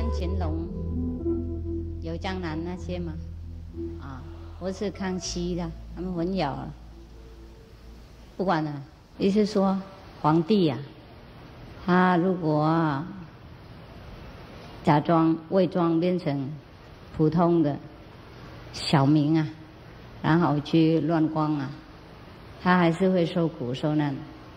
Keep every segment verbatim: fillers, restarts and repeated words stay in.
乾隆、有江南那些嘛，啊，或是康熙的，他们混淆了。不管了，意思说皇帝呀、啊，他如果、啊、假装伪装变成普通的小民啊，然后去乱光啊，他还是会受苦受难。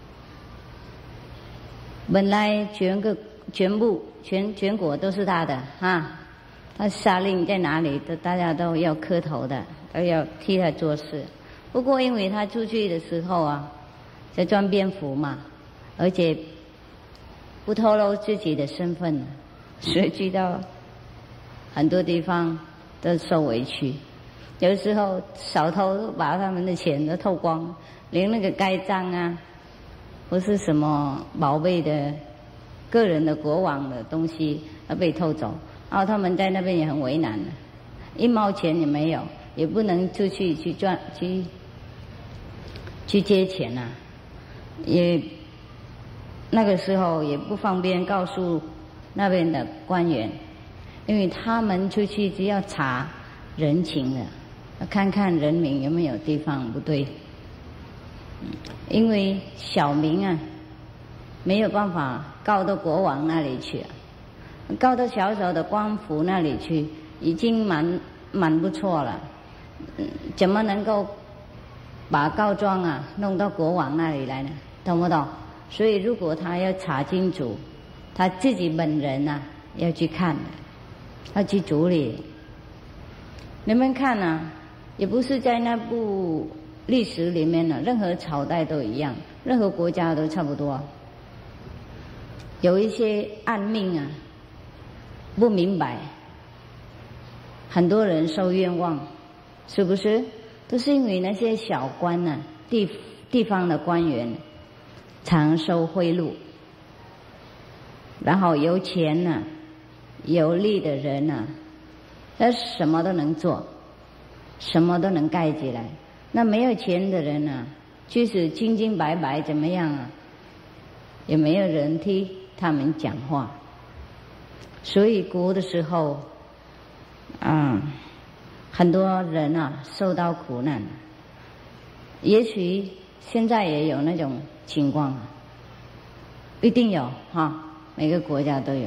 本来全个全部全全国都是他的哈，他下令在哪里都大家都要磕头的，都要替他做事。不过因为他出去的时候啊，在穿便服嘛，而且不透露自己的身份，所以去到很多地方都受委屈。有时候小偷都把他们的钱都偷光，连那个盖章啊，或是什么宝贝的、个人的国王的东西都被偷走，然后他们在那边也很为难的，一毛钱也没有，也不能出去去赚去去借钱啊，也那个时候也不方便告诉那边的官员，因为他们出去只要查人情的，看看人民有没有地方不对。因为小民啊，没有办法告到国王那里去啊，告到小小的官府那里去，已经蛮蛮不错了。嗯，怎么能够把告状啊弄到国王那里来呢？懂不懂？所以如果他要查清楚，他自己本人啊要去看的，要去处理。你们看啊，也不是在那部历史里面呢，任何朝代都一样，任何国家都差不多。有一些暗命啊，不明白，很多人受冤枉，是不是？都是因为那些小官呢、啊，地地方的官员常收贿赂，然后有钱呢、啊、有力的人呢、啊，他什么都能做，什么都能盖起来。那没有钱的人呢、啊，即使清清白白怎么样啊，也没有人替他们讲话。所以古的时候，嗯，很多人啊受到苦难。也许现在也有那种情况啊，一定有哈，每个国家都有。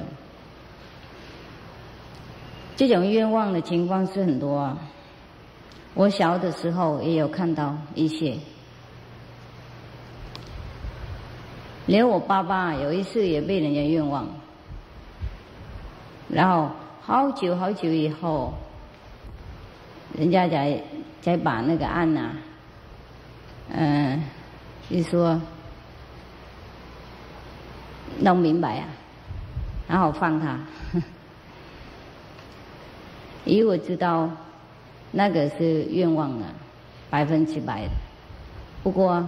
这种冤枉的情况是很多啊。我小的时候也有看到一些，连我爸爸有一次也被人家冤枉，然后好久好久以后，人家才才把那个案啊，嗯，就说弄明白啊，然后放他。以我知道。那个是冤枉了，百分之百的。不过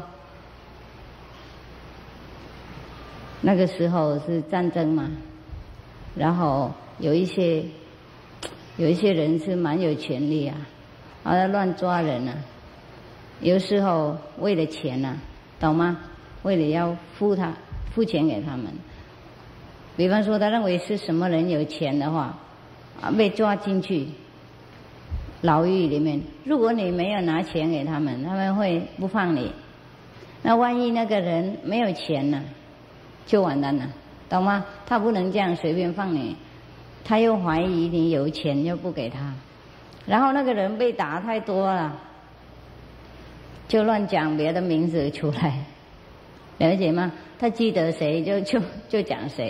那个时候是战争嘛，然后有一些有一些人是蛮有权利啊，然后乱抓人啊。有时候为了钱啊，懂吗？为了要付他付钱给他们。比方说，他认为是什么人有钱的话，啊，被抓进去。牢狱里面，如果你没有拿钱给他们，他们会不放你。那万一那个人没有钱呢，就完蛋了，懂吗？他不能这样随便放你，他又怀疑你有钱又不给他，然后那个人被打太多了，就乱讲别的名字出来，了解吗？他记得谁就就就讲谁。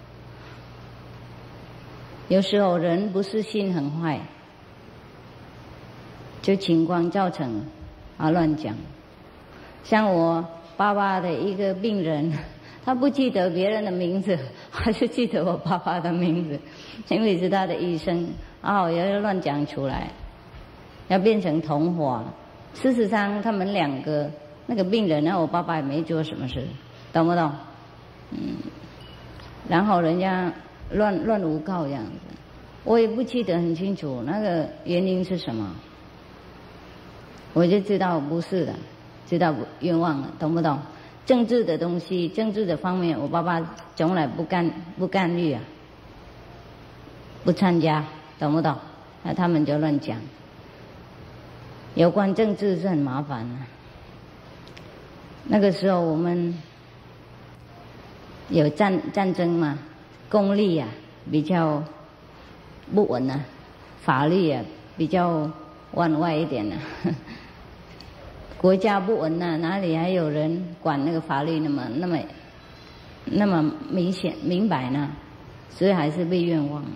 有时候人不是心很坏。就情况造成啊乱讲。像我爸爸的一个病人，他不记得别人的名字，他就记得我爸爸的名字，因为是他的医生，然后也要乱讲出来，要变成同伙。事实上他们两个那个病人，那我爸爸也没做什么事，懂不懂？嗯，然后人家乱乱诬告这样子，我也不记得很清楚那个原因是什么。我就知道不是的，知道冤枉了，懂不懂？政治的东西，政治的方面，我爸爸从来不干不干预啊。 不参加，懂不懂？那他们就乱讲。有关政治是很麻烦的。那个时候我们有战战争嘛，公力啊比较不稳啊，法律啊比较往外一点啊。国家不稳啊，哪里还有人管那个法律那么那么那么明显明白呢？所以还是被冤枉。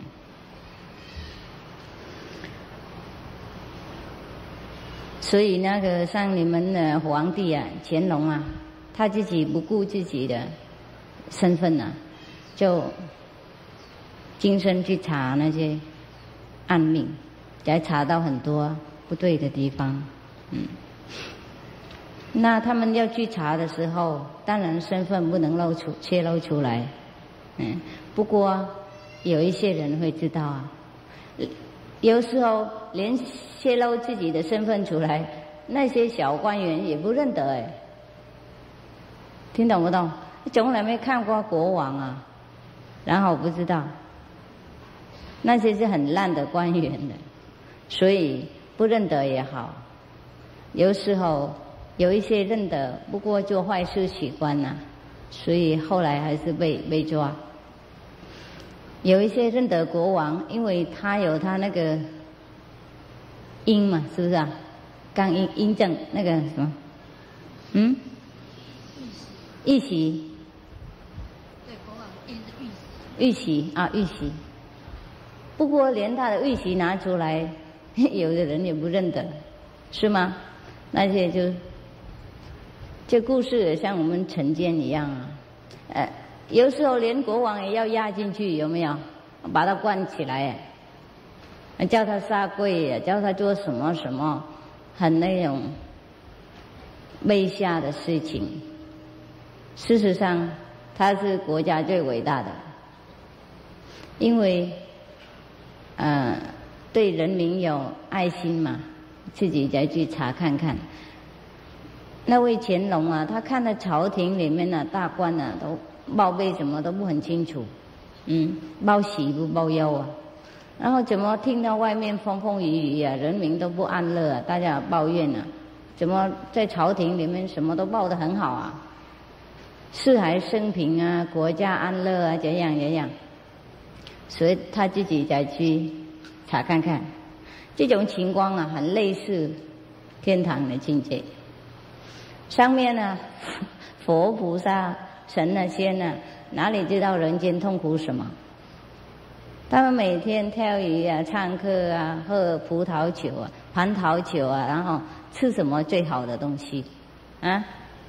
所以那个像你们的皇帝啊，乾隆啊，他自己不顾自己的身份啊，就精神去查那些暗命，才查到很多不对的地方。嗯，那他们要去查的时候，当然身份不能露出泄露出来。嗯，不过有一些人会知道啊，有时候连泄露自己的身份出来，那些小官员也不认得哎，听懂不懂？从来没看过国王啊，然后不知道，那些是很烂的官员的，所以不认得也好。有时候有一些认得，不过做坏事习惯了，所以后来还是被被抓。有一些认得国王，因为他有他那个印嘛，是不是啊？刚印印证那个什么，嗯，玉玺。 对，国王印的玉玺。 玉玺啊，玉玺。不过连他的玉玺拿出来，有的人也不认得，是吗？那些就，这故事也像我们晨间一样啊，呃。有时候连国王也要压进去，有没有？把他关起来，叫他下跪，叫他做什么什么，很那种卑下的事情。事实上，他是国家最伟大的，因为，呃，对人民有爱心嘛，自己再去查看看。那位乾隆啊，他看到朝廷里面的大官啊，都报备什么都不很清楚，嗯，报喜不报忧啊，然后怎么听到外面风风雨雨啊，人民都不安乐啊，大家抱怨啊，怎么在朝廷里面什么都报得很好啊，四海升平啊，国家安乐啊，怎样怎样，所以他自己再去查看看，这种情况啊，很类似天堂的境界。上面呢，佛菩萨、神啊、仙啊，哪里知道人间痛苦什么？他们每天跳鱼啊、唱歌啊、喝葡萄酒啊、蟠桃酒啊，然后吃什么最好的东西啊？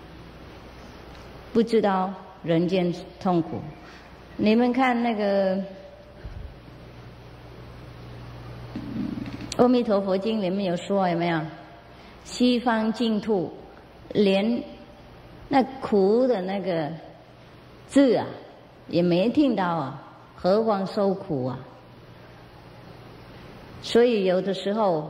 不知道人间痛苦。你们看那个《阿弥陀佛经》里面有说，有没有？西方净土连那苦的那个字啊也没听到啊，何况受苦啊？所以有的时候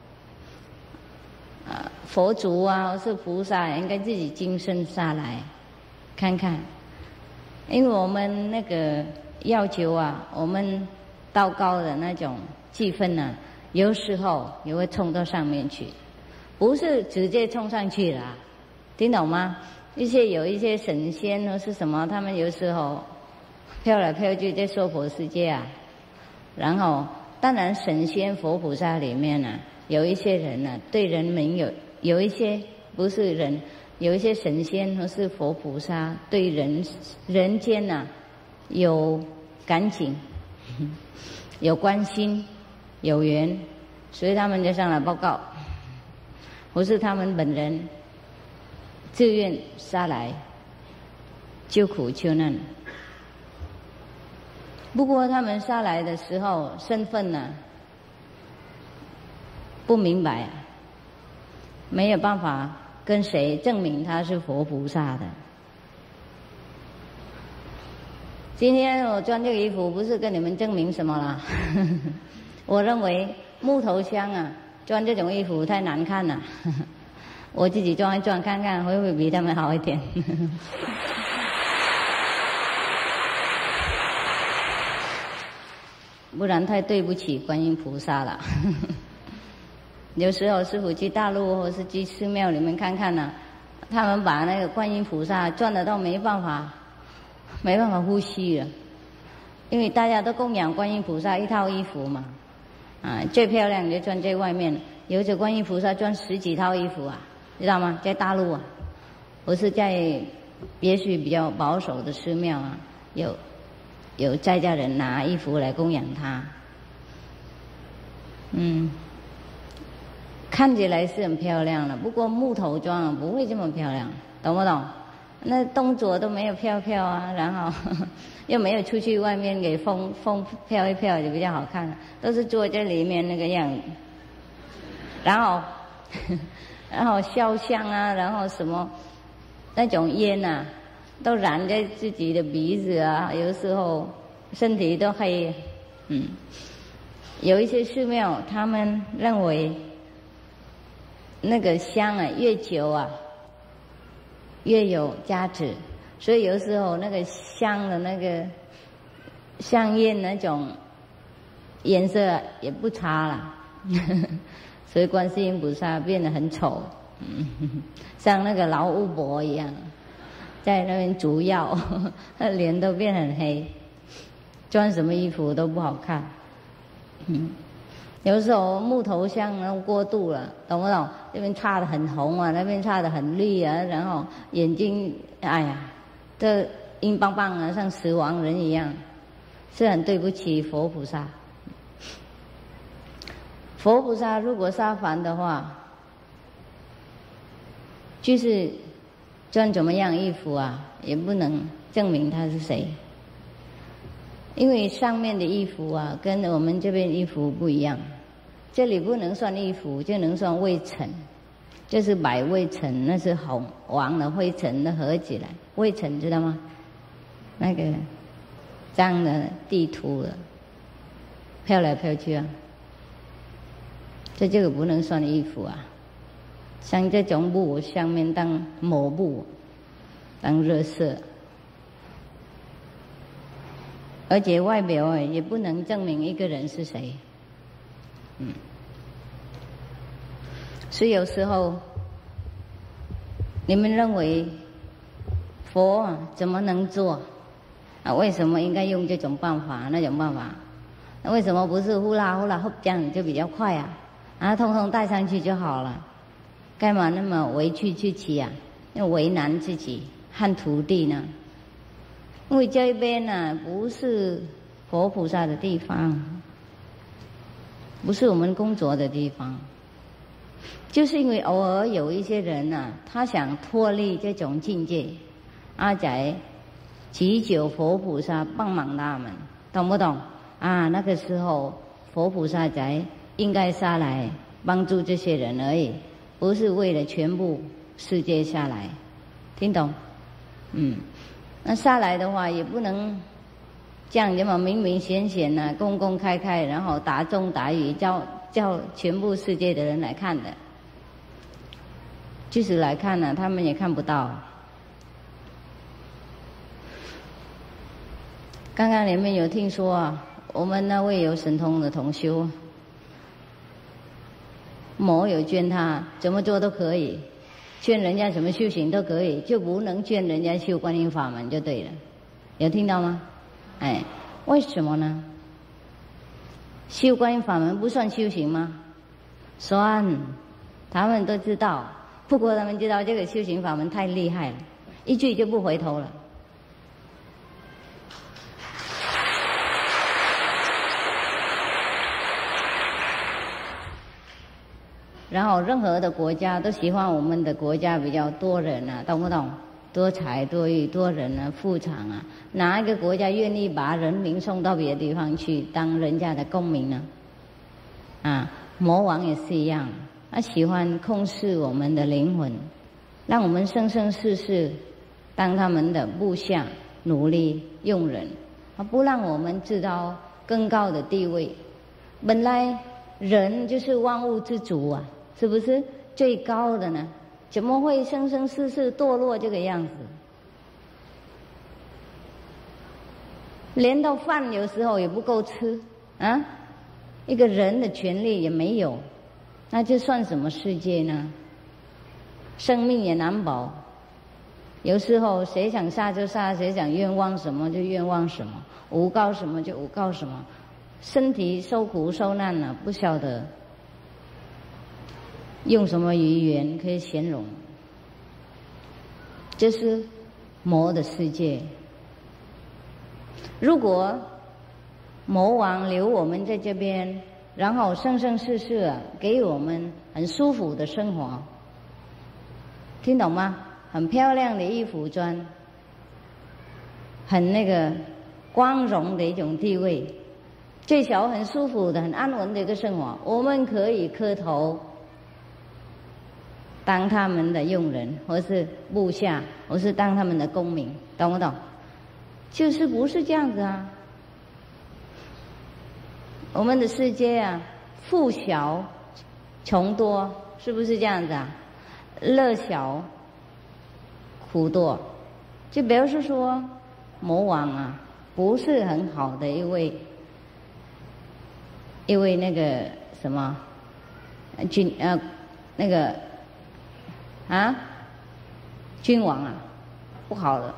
啊，佛祖啊或是菩萨应该自己精神下来看看，因为我们那个要求啊，我们祷告的那种气氛呢、啊，有时候也会冲到上面去，不是直接冲上去了，听懂吗？一些有一些神仙或是什么，他们有时候飘来飘去在娑婆世界啊，然后当然神仙佛菩萨里面呢、啊，有一些人呢、啊、对人民有有一些不是人，有一些神仙或是佛菩萨对人人间呐、啊、有感情，有关心，有缘，所以他们就上来报告，不是他们本人自愿下来救苦救难。不过他们下来的时候身份呢不明白，没有办法跟谁证明他是佛菩萨的。今天我穿这个衣服不是跟你们证明什么啦我认为木头箱啊穿这种衣服太难看了我自己装一装看看会不会比他们好一点不然太对不起观音菩萨了。有时候师父去大陆或是去寺庙里面看看呢、啊，他们把那个观音菩萨转得到没办法，没办法呼吸了，因为大家都供养观音菩萨一套衣服嘛，啊，最漂亮就转在外面，有着观音菩萨转十几套衣服啊，知道吗？在大陆啊，不是在也许比较保守的寺庙啊，有有在家人拿衣服来供养他，嗯。看起来是很漂亮了，不过木头桩不会这么漂亮，懂不懂？那动作都没有飘飘啊，然后呵呵又没有出去外面给风风飘一飘就比较好看了，都是坐在里面那个样子，然后呵呵然后烧香啊，然后什么那种烟啊，都染在自己的鼻子啊，有时候身体都黑，嗯，有一些寺庙他们认为。那个香啊，越久啊，越有价值，所以有时候那个香的那个香烟那种颜色也不差了，所以观世音菩萨变得很丑，像那个老巫婆一样，在那边煮药，脸都变很黑，穿什么衣服都不好看，嗯。有时候木头香那种过度了，懂不懂？这边擦得很红啊，那边擦得很绿啊，然后眼睛，哎呀，这硬邦邦啊，像死亡人一样，是很对不起佛菩萨。佛菩萨如果下凡的话，就是穿怎么样衣服啊，也不能证明他是谁。因为上面的衣服啊，跟我们这边衣服不一样，这里不能算衣服，就能算灰尘，就是白灰尘，那是红黄的灰尘都合起来，灰尘知道吗？那个脏的地土的，飘来飘去啊，这这个不能算衣服啊。像这种布上面当抹布，当热色。而且外表也不能证明一个人是谁，嗯，所以有时候你们认为佛啊怎么能做啊？为什么应该用这种办法那种办法？那为什么不是呼啦呼啦呼这样就比较快啊？啊，通通带上去就好了，干嘛那么委屈自己啊？要为难自己和徒弟呢？因为这边呢、啊、不是佛菩萨的地方，不是我们工作的地方，就是因为偶尔有一些人啊，他想脱离这种境界，阿仔祈求佛菩萨帮忙他们，懂不懂？啊，那个时候佛菩萨才应该下来帮助这些人而已，不是为了全部世界下来，听懂？嗯。那下来的话也不能这样这么明明显显呢、啊，公公开开，然后大众大语叫叫全部世界的人来看的，即使来看呢、啊，他们也看不到。刚刚你们有听说啊，我们那位有神通的同修，某有劝他怎么做都可以。劝人家什么修行都可以，就不能劝人家修观音法门就对了，有听到吗？哎，为什么呢？修观音法门不算修行吗？算，他们都知道，不过他们知道这个修行法门太厉害了，一句就不回头了。然后任何的国家都希望我们的国家比较多人啊，懂不懂？多才多艺，多人啊，富强啊，哪一个国家愿意把人民送到别的地方去当人家的公民呢？啊，魔王也是一样，他喜欢控制我们的灵魂，让我们生生世世当他们的部下、奴隶、佣人，他不让我们知道更高的地位。本来人就是万物之主啊，是不是最高的呢？怎么会生生世世堕落这个样子？连到饭有时候也不够吃， 啊，一个人的权利也没有，那这算什么世界呢？生命也难保，有时候谁想杀就杀，谁想愿望什么就愿望什么，诬告什么就诬告什么，身体受苦受难了，不晓得用什么语言可以形容。这是魔的世界。如果魔王留我们在这边，然后生生世世啊给我们很舒服的生活，听懂吗？很漂亮的衣服穿，很那个光荣的一种地位，最小很舒服的、很安稳的一个生活，我们可以磕头当他们的佣人，或是部下，或是当他们的公民，懂不懂？就是不是这样子啊？我们的世界啊，富小穷多，是不是这样子啊？乐小苦多，就表示说魔王啊，不是很好的一位一位那个什么君呃那个啊君王啊，不好了。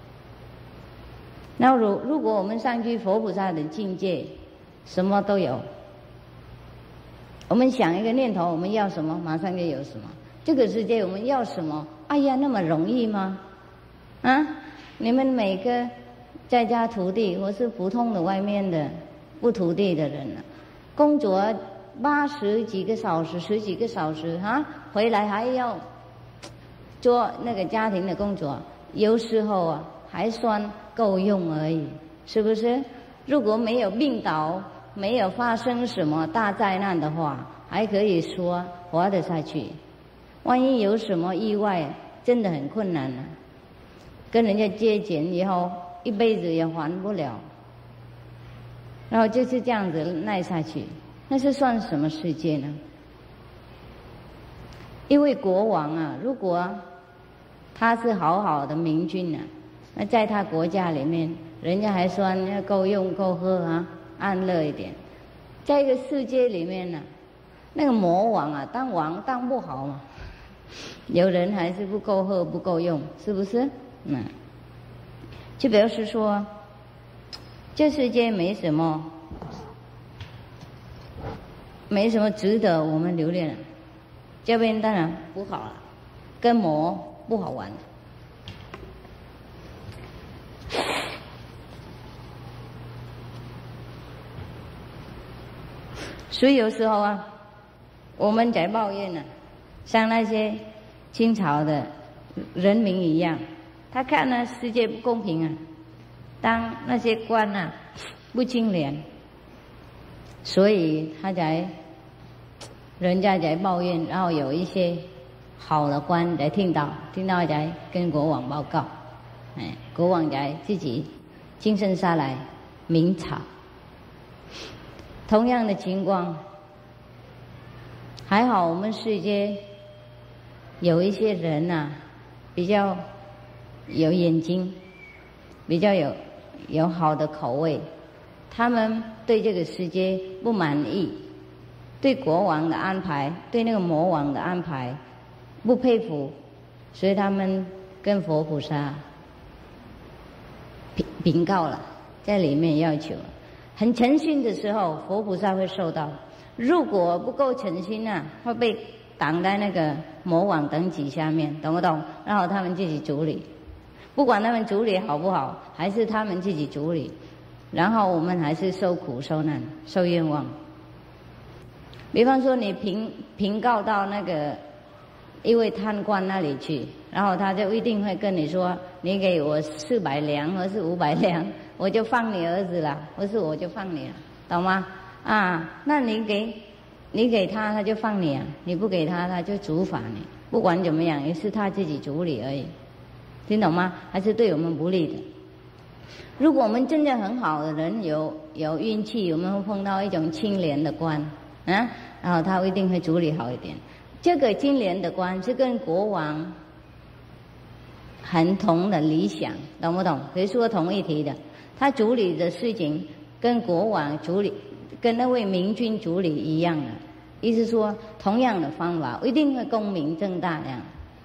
那如如果我们上去佛菩萨的境界，什么都有。我们想一个念头，我们要什么，马上就有什么。这个世界我们要什么？哎呀，那么容易吗？啊，你们每个在家徒弟或是普通的外面的不徒弟的人啊，工作八十几个小时、十几个小时啊，回来还要做那个家庭的工作，有时候啊还算够用而已，是不是？如果没有病倒，没有发生什么大灾难的话，还可以说活得下去。万一有什么意外，真的很困难了，跟人家借钱以后一辈子也还不了，然后就是这样子耐下去，那是算什么世界呢？因为国王啊，如果他是好好的明君啊，那在他国家里面，人家还算要够用够喝啊，安乐一点。在一个世界里面呢、啊，那个魔王啊，当王当不好嘛，有人还是不够喝不够用，是不是？嗯，就表示说，这世界没什么，没什么值得我们留恋的。这边当然不好了，跟魔不好玩。所以有时候啊，我们在抱怨呢、啊，像那些清朝的人民一样，他看呢世界不公平啊，当那些官啊不清廉，所以他才人家在抱怨，然后有一些好的官才听到，听到才跟国王报告，哎，国王才自己精神下来明察。同样的情况，还好我们世界有一些人啊，比较有眼睛，比较有有好的口味，他们对这个世界不满意，对国王的安排，对那个魔王的安排不佩服，所以他们跟佛菩萨禀禀告了，在里面要求。很诚心的时候，佛菩萨会受到；如果不够诚心啊，会被挡在那个魔王等级下面，懂不懂？然后他们自己处理，不管他们处理好不好，还是他们自己处理，然后我们还是受苦受难受冤枉。比方说你平平告到那个一位贪官那里去，然后他就一定会跟你说，你给我四百两或是五百两，我就放你儿子了，或是我就放你了，懂吗？啊，那你给你给他，他就放你啊；你不给他，他就处罚你。不管怎么样，也是他自己处理而已，听懂吗？还是对我们不利的。如果我们真的很好的人，有有运气，我们会碰到一种清廉的官，啊，然后他一定会处理好一点。这个清廉的官是跟国王很同的理想，懂不懂？可以说同一题的。他处理的事情跟国王处理， 跟那位明君主理一样的，意思说同样的方法，一定会光明正大这样。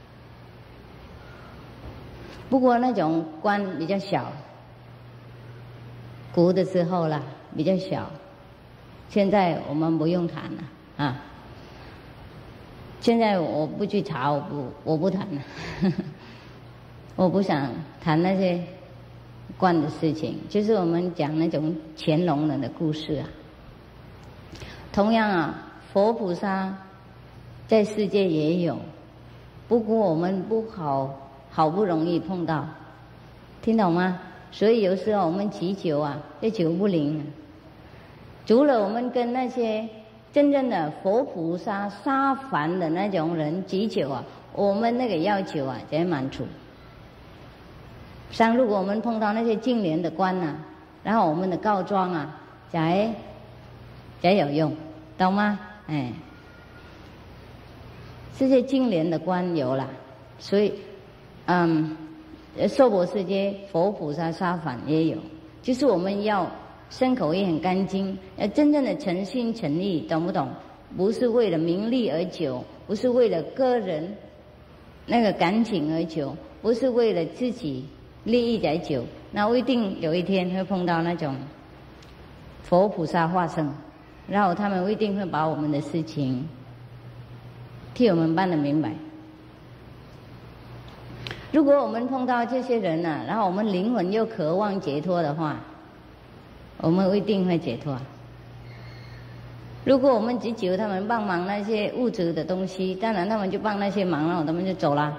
不过那种官比较小，古的时候啦比较小，现在我们不用谈了啊。现在我不去查，我不我不谈了，呵呵，我不想谈那些官的事情，就是我们讲那种乾隆人的故事啊。同样啊，佛菩萨在世界也有，不过我们不好好不容易碰到，听懂吗？所以有时候我们祈求啊，这求不灵啊。除了我们跟那些真正的佛菩萨沙凡的那种人祈求啊，我们那个要求啊才满足。像如果我们碰到那些净莲的官啊，然后我们的告状啊才才有用，懂吗？哎，这些净莲的官有了，所以嗯，娑婆世界佛菩萨沙凡也有，就是我们要身口也很干净，要真正的诚心诚意，懂不懂？不是为了名利而求，不是为了个人那个感情而求，不是为了自己利益而求，那我一定有一天会碰到那种佛菩萨化身，然后他们一定会把我们的事情替我们办得明白。如果我们碰到这些人啊，然后我们灵魂又渴望解脱的话，我们一定会解脱。如果我们只求他们帮忙那些物质的东西，当然他们就帮那些忙，然后他们就走了。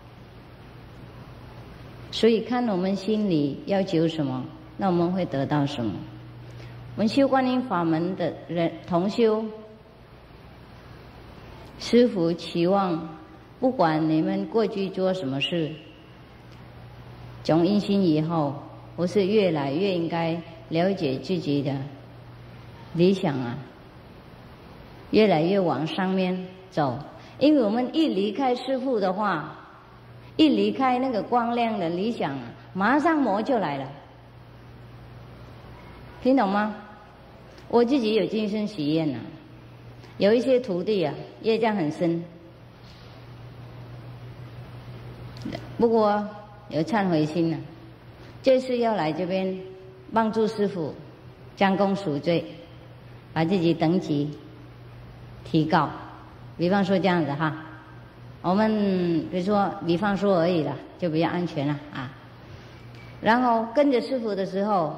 所以看我们心里要求什么，那我们会得到什么。我们修观音法门的人同修，师父期望不管你们过去做什么事，从因心以后，我是越来越应该了解自己的理想啊，越来越往上面走。因为我们一离开师父的话，一离开那个光亮的理想，马上魔就来了，听懂吗？我自己有亲身体验啊，有一些徒弟啊，业障很深，不过有忏悔心啊，这次要来这边帮助师父将功赎罪，把自己等级提高。比方说这样子哈，我们比如说比方说而已了，就比较安全了啊。然后跟着师父的时候，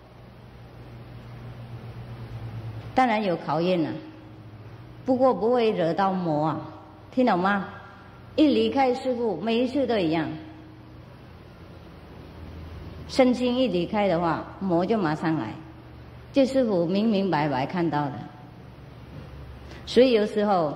当然有考验了，不过不会惹到魔啊，听懂吗？一离开师父，每一次都一样。身心一离开的话，魔就马上来，这师父明明白白看到的。所以有时候，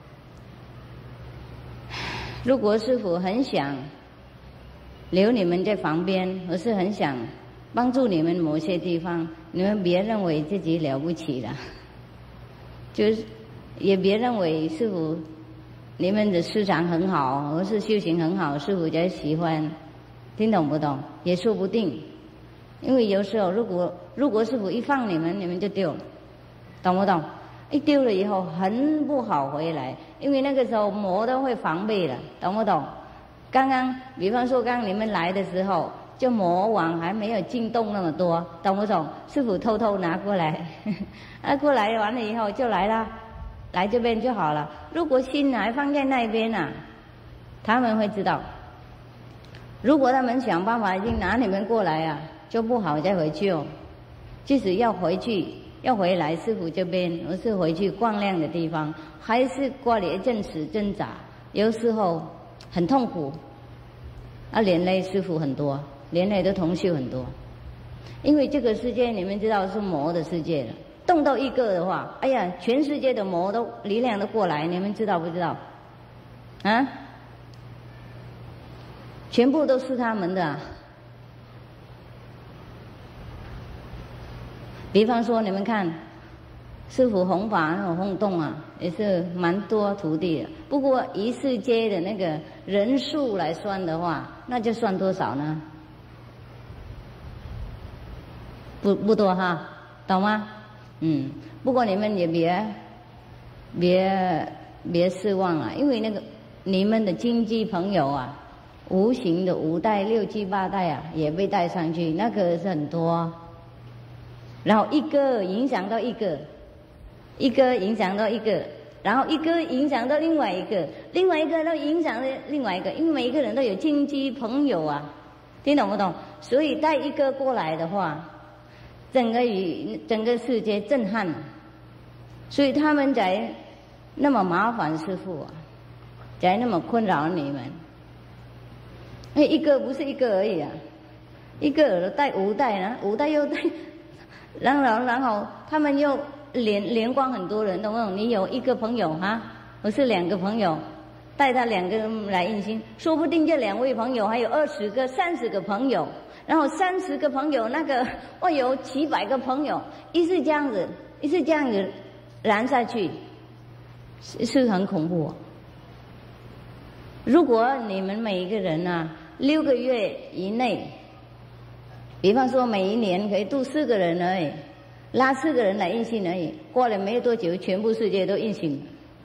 如果师父很想留你们在旁边，或是很想帮助你们某些地方，你们别认为自己了不起了，就是也别认为师父你们的市场很好，或是修行很好，师父才喜欢，听懂不懂？也说不定。因为有时候如果如果师父一放你们，你们就丢了，懂不懂？一丢了以后很不好回来，因为那个时候魔都会防备了，懂不懂？刚刚比方说刚刚你们来的时候，就魔网还没有进动那么多，懂不懂？师父偷偷拿过来，拿过来完了以后就来了，来这边就好了。如果心还放在那边啊，他们会知道。如果他们想办法已经拿你们过来啊，就不好再回去哦。即使要回去要回来师父这边，而是回去光亮的地方，还是过了一阵子挣扎，有时候很痛苦，啊，连累师父很多，连累的同修很多。因为这个世界你们知道是魔的世界了，动到一个的话，哎呀，全世界的魔都力量都过来，你们知道不知道？啊？全部都是他们的、啊。比方说你们看师父弘法那种轰动啊，也是蛮多徒弟的。不过一世界的那个人数来算的话，那就算多少呢？不不多哈，懂吗？ 嗯，不过你们也别别别失望了，因为那个你们的经济朋友啊，无形的五代六七八代啊，也被带上去，那个是很多。然后一个影响到一个，一个影响到一个，然后一个影响到另外一个，另外一个都影响到另外一个，因为每一个人都有亲戚朋友啊，听懂不懂？所以带一个过来的话，整个宇整个世界震撼，所以他们才那么麻烦师父啊，才那么困扰你们。哎，一个不是一个而已啊，一个耳朵带五代呢，五代又带。然后，然后他们又连连贯很多人，懂不懂？你有一个朋友哈，我是两个朋友，带他两个人来印心，说不定这两位朋友还有二十个、三十个朋友，然后三十个朋友，那个哦有几百个朋友，一是这样子，一是这样子燃下去，是是很恐怖啊。如果你们每一个人啊，六个月以内。比方说，每一年可以度四个人而已，拉四个人来印心而已。过了没有多久，全部世界都印心了，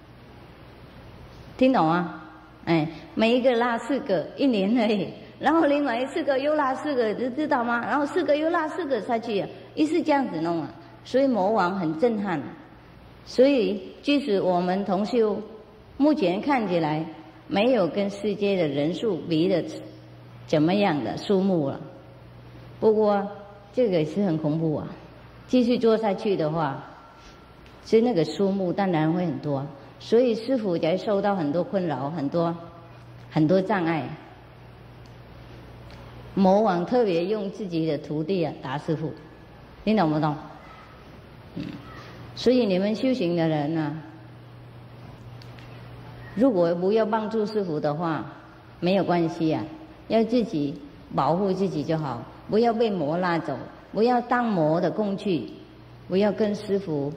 听懂吗？哎，每一个拉四个，一年而已。然后另外四个又拉四个，知知道吗？然后四个又拉四个下去，一是这样子弄啊。所以魔王很震撼。所以即使我们同修，目前看起来没有跟世界的人数比的怎么样的数目了。不过这个也是很恐怖啊，继续做下去的话，所以那个数目当然会很多，所以师父才受到很多困扰，很多很多障碍。魔王特别用自己的徒弟啊打师父，你懂不懂？嗯，所以你们修行的人啊，如果不要帮助师父的话，没有关系啊，要自己保护自己就好。不要被魔拉走，不要当魔的工具，不要跟师父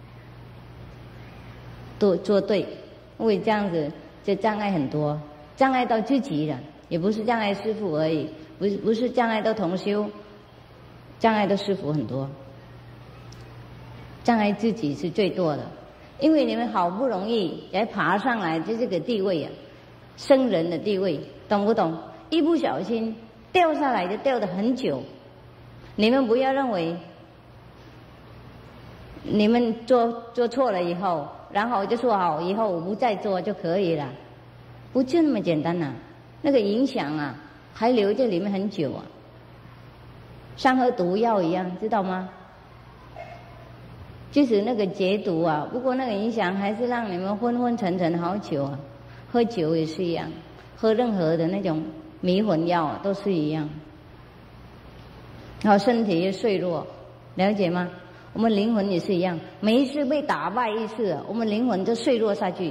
做作对，因为这样子这障碍很多，障碍到自己了，也不是障碍师父而已，不是不是障碍到同修，障碍到师父很多，障碍自己是最多的，因为你们好不容易才爬上来的这个地位啊，圣人的地位，懂不懂？一不小心。掉下来就掉得很久，你们不要认为你们做做错了以后，然后就说好以后我不再做就可以了，不就那么简单呐、啊？那个影响啊，还留在里面很久啊，像喝毒药一样，知道吗？即使那个解毒啊，不过那个影响还是让你们昏昏沉沉好久啊。喝酒也是一样，喝任何的那种。迷魂药啊，都是一样，然后身体也脆弱，了解吗？我们灵魂也是一样，每一次被打败一次、啊，我们灵魂就脆弱下去。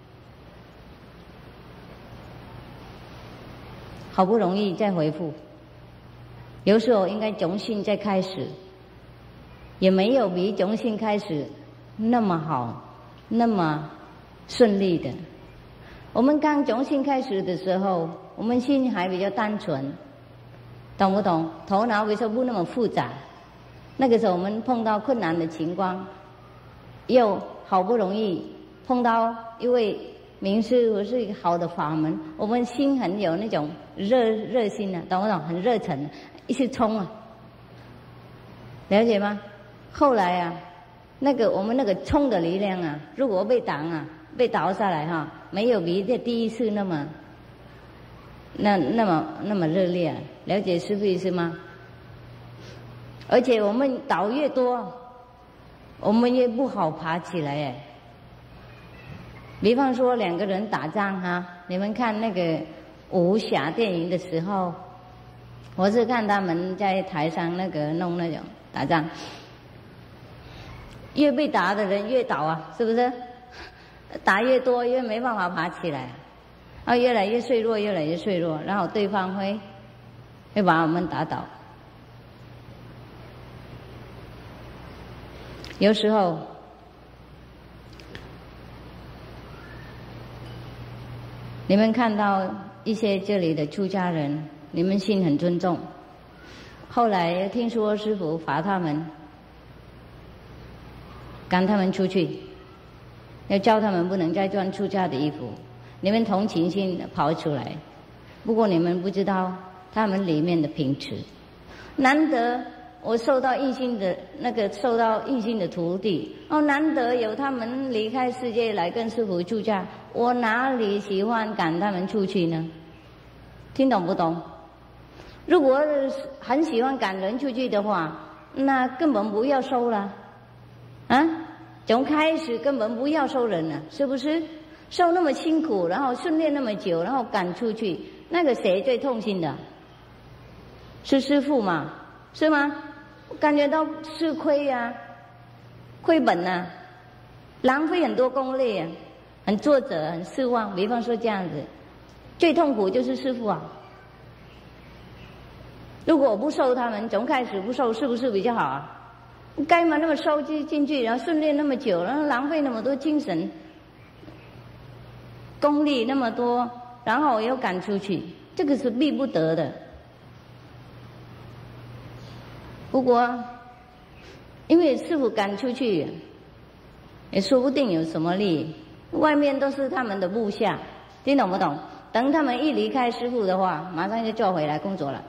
好不容易再恢复，有时候应该从新再开始，也没有比从新开始那么好，那么顺利的。我们刚从新开始的时候。我们心还比较单纯，懂不懂？头脑比较不那么复杂。那个时候我们碰到困难的情况，又好不容易碰到一位名师或是一个好的法门，我们心很有那种热热心啊，懂不懂？很热忱，一直冲啊，了解吗？后来啊，那个我们那个冲的力量啊，如果被挡啊，被倒下来哈、啊，没有比这第一次那么。那那么那么热烈、啊，了解师父意思吗？而且我们倒越多，我们越不好爬起来哎。比方说两个人打仗哈、啊，你们看那个武侠电影的时候，我是看他们在台上那个弄那种打仗，越被打的人越倒啊，是不是？打越多越没办法爬起来。啊，越来越脆弱，越来越脆弱，然后对方会会把我们打倒。有时候，你们看到一些这里的出家人，你们心很尊重。后来听说师父罚他们， 赶他们出去，要教他们不能再穿出家的衣服。你们同情心跑出来，不过你们不知道他们里面的秉持。难得我受到印心的那个受到印心的徒弟，哦，难得有他们离开世界来跟师父出家，我哪里喜欢赶他们出去呢？听懂不懂？如果很喜欢赶人出去的话，那根本不要收了，啊，从开始根本不要收人了，是不是？受那么辛苦，然后训练那么久，然后赶出去，那个谁最痛心的？是师父嘛？是吗？我感觉到吃亏啊，亏本啊，浪费很多功力啊，很挫折，很失望。比方说这样子，最痛苦就是师父啊。如果我不收他们，从开始不收，是不是比较好啊？该嘛那么收进进去，然后训练那么久，然后浪费那么多精神、功力那么多，然后又赶出去，这个是逼不得的。不过，因为师父赶出去，也说不定有什么利益，外面都是他们的部下，听懂不懂？等他们一离开师父的话，马上就叫回来工作了。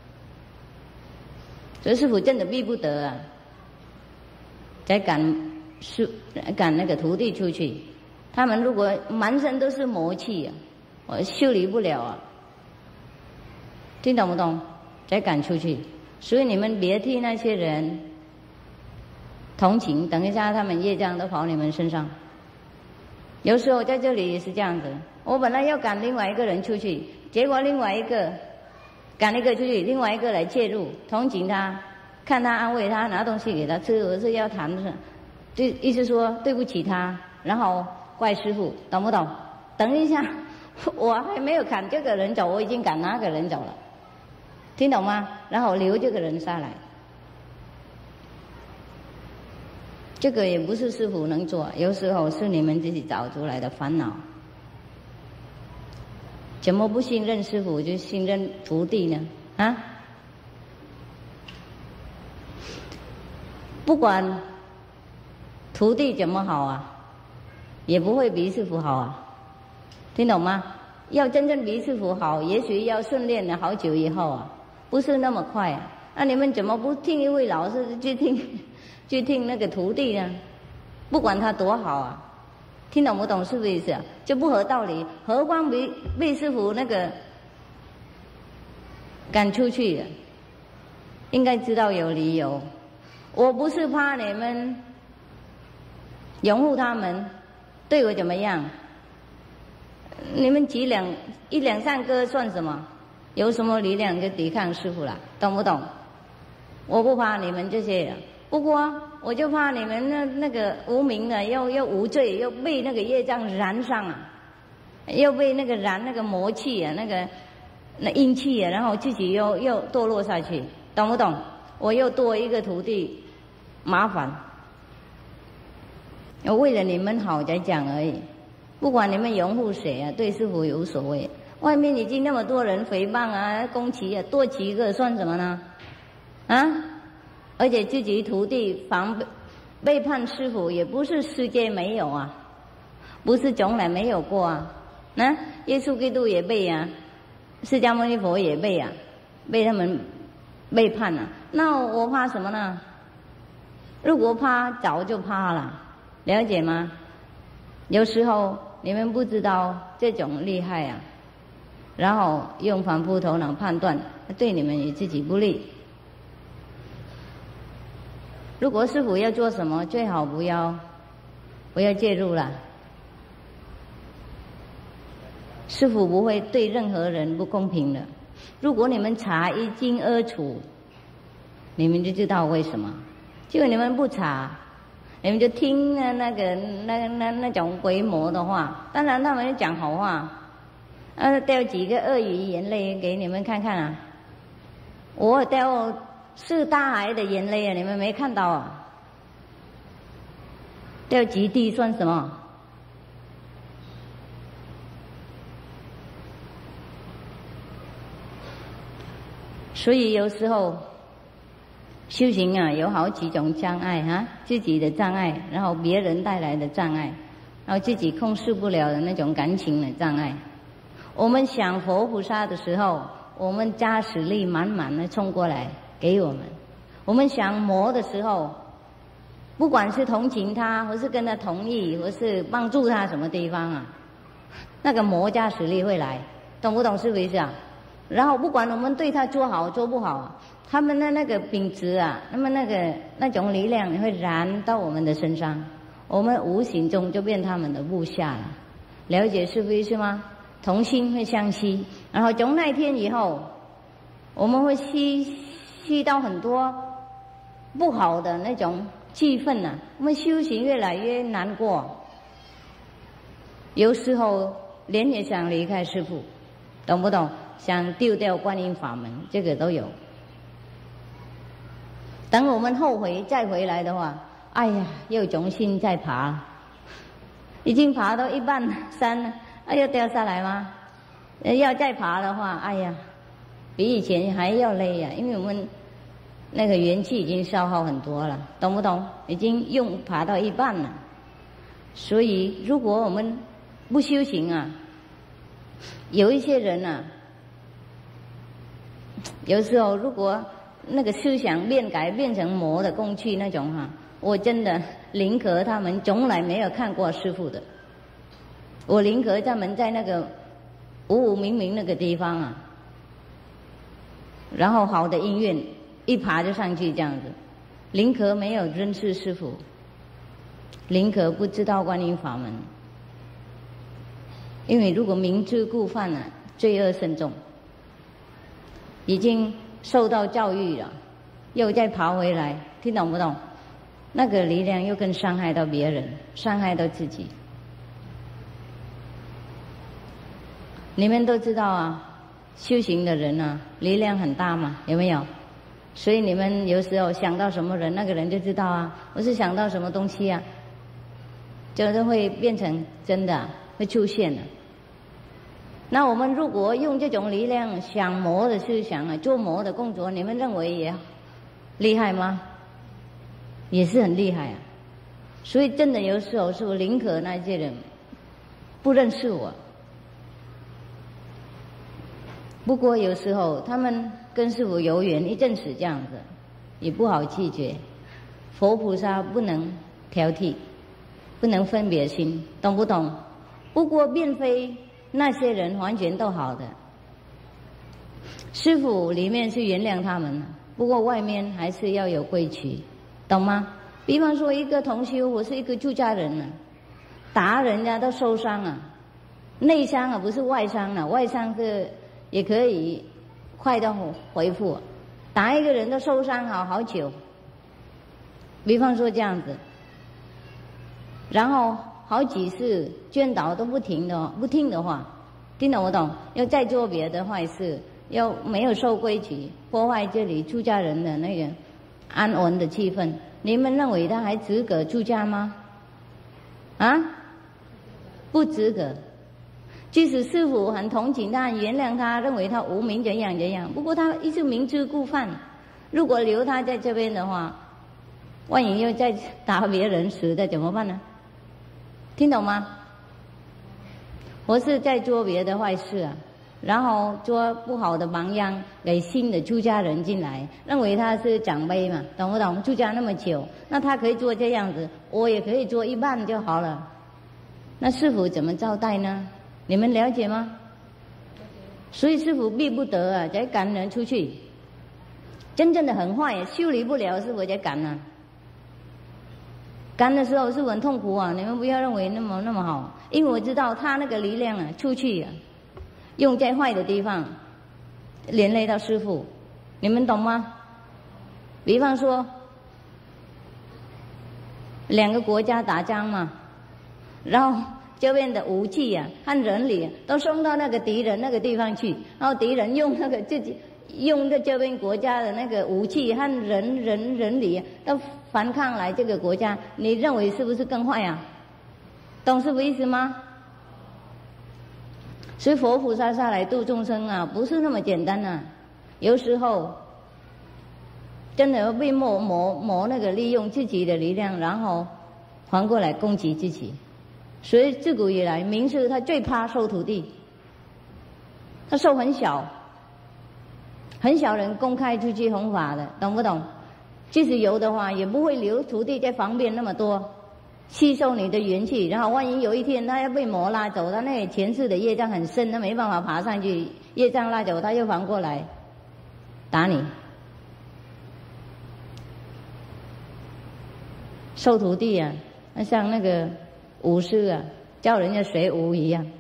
所以师父真的逼不得啊，才赶师赶那个徒弟出去。他们如果满身都是魔气啊，我修理不了啊，听懂不懂？才赶出去。所以你们别替那些人同情，等一下他们业障都跑你们身上。有时候在这里也是这样子，我本来要赶另外一个人出去，结果另外一个赶一个出去，另外一个来介入，同情他，看他安慰他，拿东西给他吃，我是要谈的，对，意思说对不起他，然后怪师父，懂不懂？等一下，我还没有赶这个人走，我已经赶那个人走了，听懂吗？然后留这个人下来，这个也不是师父能做，有时候是你们自己找出来的烦恼。怎么不信任师父就信任徒弟呢？啊？不管徒弟怎么好啊，也不会比师父好啊，听懂吗？要真正比师父好，也许要训练了好久以后啊，不是那么快啊。那你们怎么不听一位老师去听去听那个徒弟呢？不管他多好啊，听懂不懂是不是意思啊？就不合道理，何况被被师父那个赶出去了，应该知道有理由。我不是怕你们拥护他们，对我怎么样？你们几两一两三个算什么？有什么力量去抵抗师父啦？懂不懂？我不怕你们这些人，不过我就怕你们那那个无名的，又又无罪，又被那个业障燃上啊，又被那个燃那个魔气啊，那个那阴气啊，然后自己又又堕落下去，懂不懂？我又多一个徒弟，麻烦。我为了你们好才讲而已，不管你们拥护谁啊，对师父也无所谓。外面已经那么多人诽谤啊、攻击啊，多几个算什么呢？啊！而且自己徒弟反背叛师父，也不是世界没有啊，不是从来没有过啊。那、啊、耶稣基督也背啊，释迦牟尼佛也背啊，被他们背叛啊。那我怕什么呢？如果怕，早就怕了，了解吗？有时候你们不知道这种厉害啊，然后用反复头脑判断，对你们也自己不利。如果师父要做什么，最好不要不要介入了。师父不会对任何人不公平的。如果你们查一清二楚，你们就知道为什么。结果你们不查，你们就听那那个那那那种鬼魔的话，当然他们讲好话，呃，掉几个鳄鱼眼泪给你们看看啊！我掉是大海的眼泪啊，你们没看到啊？掉几滴算什么？所以有时候修行啊，有好几种障碍啊，自己的障碍，然后别人带来的障碍，然后自己控制不了的那种感情的障碍。我们想佛菩萨的时候，我们加持力满满的冲过来给我们；我们想魔的时候，不管是同情他，或是跟他同意，或是帮助他什么地方啊，那个魔加持力会来，懂不懂是不是啊？然后不管我们对他做好做不好，他们的那个秉质啊，那么那个那种力量会燃到我们的身上，我们无形中就变他们的部下了。了解是不是吗？同心会相吸，然后从那一天以后，我们会吸吸到很多不好的那种气氛啊，我们修行越来越难过，有时候连也想离开师父，懂不懂？想丢掉观音法门，这个都有。等我们后悔再回来的话，哎呀，又重新再爬，已经爬到一半山了，哎，又掉下来吗？要再爬的话，哎呀，比以前还要累呀、啊，因为我们那个元气已经消耗很多了，懂不懂？已经用爬到一半了。所以，如果我们不修行啊，有一些人啊，有时候如果那个思想变改变成魔的工具那种哈、啊，我真的宁可他们从来没有看过师父的，我宁可他们在那个无无明明那个地方啊，然后好的音乐一爬就上去这样子，宁可没有认识师父，宁可不知道观音法门，因为如果明知故犯了、啊，罪恶深重，已经受到教育了，又再爬回来，听懂不懂？那个力量又更伤害到别人，伤害到自己。你们都知道啊，修行的人啊，力量很大嘛，有没有？所以你们有时候想到什么人，那个人就知道啊。我是想到什么东西啊，就是会变成真的，会出现的。那我们如果用这种力量想魔的思想啊，做魔的工作，你们认为也厉害吗？也是很厉害啊。所以真的有时候是我宁可那些人不认识我。不过有时候他们跟师父有缘一阵子这样子，也不好拒绝。佛菩萨不能挑剔，不能分别心，懂不懂？不过并非那些人完全都好的，师父里面是原谅他们了，不过外面还是要有规矩，懂吗？比方说一个同修，我是一个出家人啊，打人家都受伤啊，内伤啊，不是外伤啊，外伤是也可以快到恢复，打一个人都受伤好好久。比方说这样子，然后好几次劝导都不停的不听的话，听懂不懂？要再做别的坏事，要没有守规矩，破坏这里出家人的那个安稳的气氛，你们认为他还资格出家吗？啊，不资格。即使师父很同情他，原谅他，认为他无名怎样怎样，不过他一直明知故犯。如果留他在这边的话，万一又再打别人死的怎么办呢？听懂吗？我是在做别的坏事啊，然后做不好的榜样给新的出家人进来，认为他是长辈嘛，懂不懂？出家那么久，那他可以做这样子，我也可以做一半就好了。那师父怎么招待呢？你们了解吗？所以师父逼不得啊，才赶人出去。真正的很坏，修理不了，师父才赶啊。赶的时候是很痛苦啊，你们不要认为那么那么好，因为我知道他那个力量啊，出去啊，用在坏的地方，连累到师父，你们懂吗？比方说，两个国家打仗嘛，然后这边的武器啊和人力、啊、都送到那个敌人那个地方去，然后敌人用那个自己用的这边国家的那个武器和人人人力、啊、都反抗来这个国家，你认为是不是更坏啊？懂师父意思吗？所以佛菩萨下来度众生啊，不是那么简单啊。有时候真的被魔魔魔那个利用自己的力量，然后还过来攻击自己。所以自古以来，名师他最怕收徒弟，他收很小，很少人公开出去弘法的，懂不懂？即使有的话，也不会留徒弟在旁边那么多，吸收你的元气。然后万一有一天他要被魔拉走，他那前世的业障很深，他没办法爬上去，业障拉走，他又还过来打你。收徒弟啊，那像那个武师啊，教人家学武一样。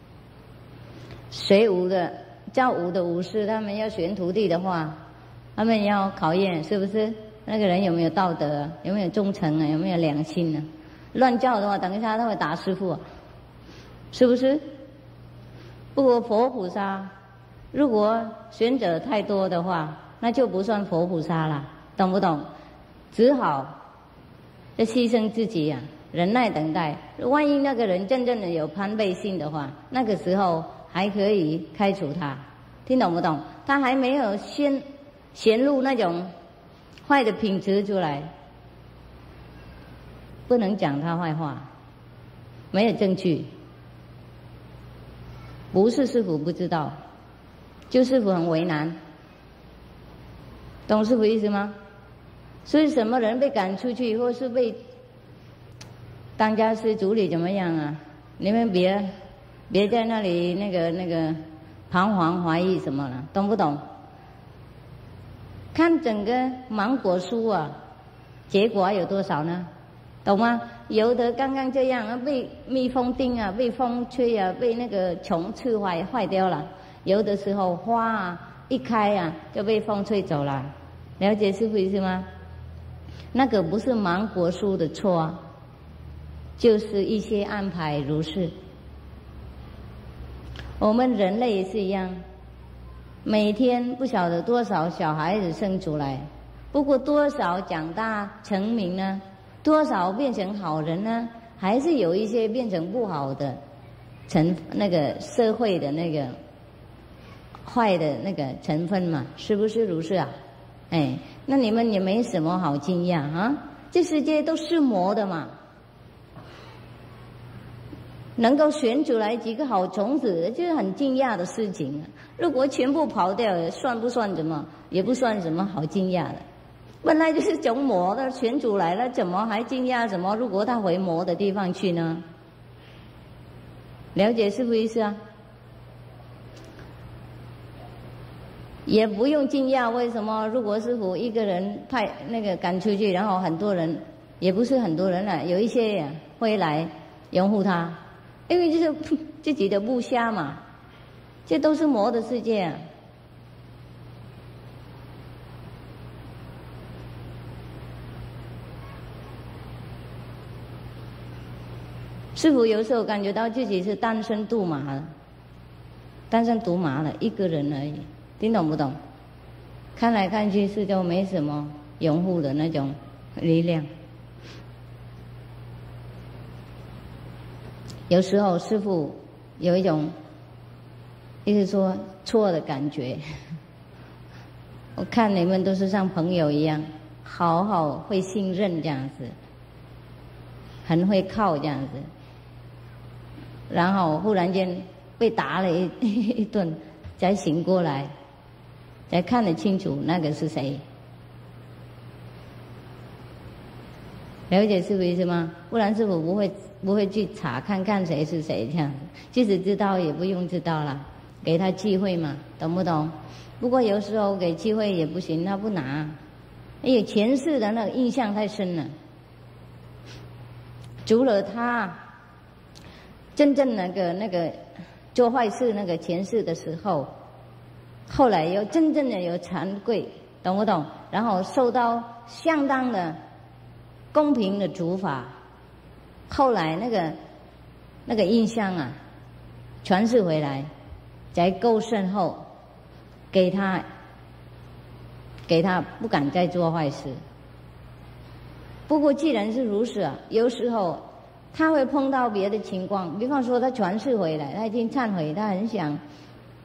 学武的教武的武师，他们要选徒弟的话，他们要考验是不是那个人有没有道德啊，有没有忠诚啊，有没有良心啊。乱教的话，等一下他会打师傅啊，是不是？不过佛菩萨如果选择太多的话，那就不算佛菩萨了，懂不懂？只好就牺牲自己啊，忍耐等待。万一那个人真正的有攀背心的话，那个时候还可以开除他，听懂不懂？他还没有先显露那种坏的品质出来，不能讲他坏话，没有证据。不是师父不知道，就师父很为难，懂师父意思吗？所以什么人被赶出去，或是被当家师主理怎么样啊？你们别别在那里那个那个彷徨怀疑什么了，懂不懂？看整个芒果树啊，结果有多少呢？懂吗？有的刚刚这样啊，被蜜蜂叮啊，被风吹啊，被那个虫刺坏坏掉了。有的时候花啊一开啊，就被风吹走了。了解师父意思吗？那个不是芒果树的错啊，就是一些安排如是。我们人类也是一样，每天不晓得多少小孩子生出来，不过多少长大成名呢？多少变成好人呢？还是有一些变成不好的，成那个社会的那个坏的那个成分嘛，是不是如是啊？哎，那你们也没什么好惊讶啊，这世界都是魔的嘛，能够选出来几个好种子，就是很惊讶的事情啊。如果全部跑掉了，算不算什么？也不算什么好惊讶的。本来就是种魔的，选出来了，怎么还惊讶什么？如果他回魔的地方去呢？了解师父意思啊？也不用惊讶，为什么？如果师父一个人派那个赶出去，然后很多人，也不是很多人了，有一些会来拥护他，因为就是自己的部下嘛，这都是魔的世界啊。师父有时候感觉到自己是单身独马了，单身独马了，一个人而已。听懂不懂？看来看去是就没什么拥护的那种力量。有时候师父有一种，意思说错的感觉。我看你们都是像朋友一样，好好会信任这样子，很会靠这样子，然后忽然间被打了一一顿，才醒过来。才看得清楚那个是谁，了解师父意思吗？不然师父不会不会去查看看谁是谁这样，即使知道也不用知道了，给他机会嘛，懂不懂？不过有时候给机会也不行，他不拿，因为前世的那个印象太深了。除了他真正那个那个做坏事那个前世的时候。后来有真正的有惭愧，懂不懂？然后受到相当的公平的处罚，后来那个那个印象啊，传世回来，才够深厚，给他给他不敢再做坏事。不过既然是如此啊，有时候他会碰到别的情况，比方说他传世回来，他已经忏悔，他很想。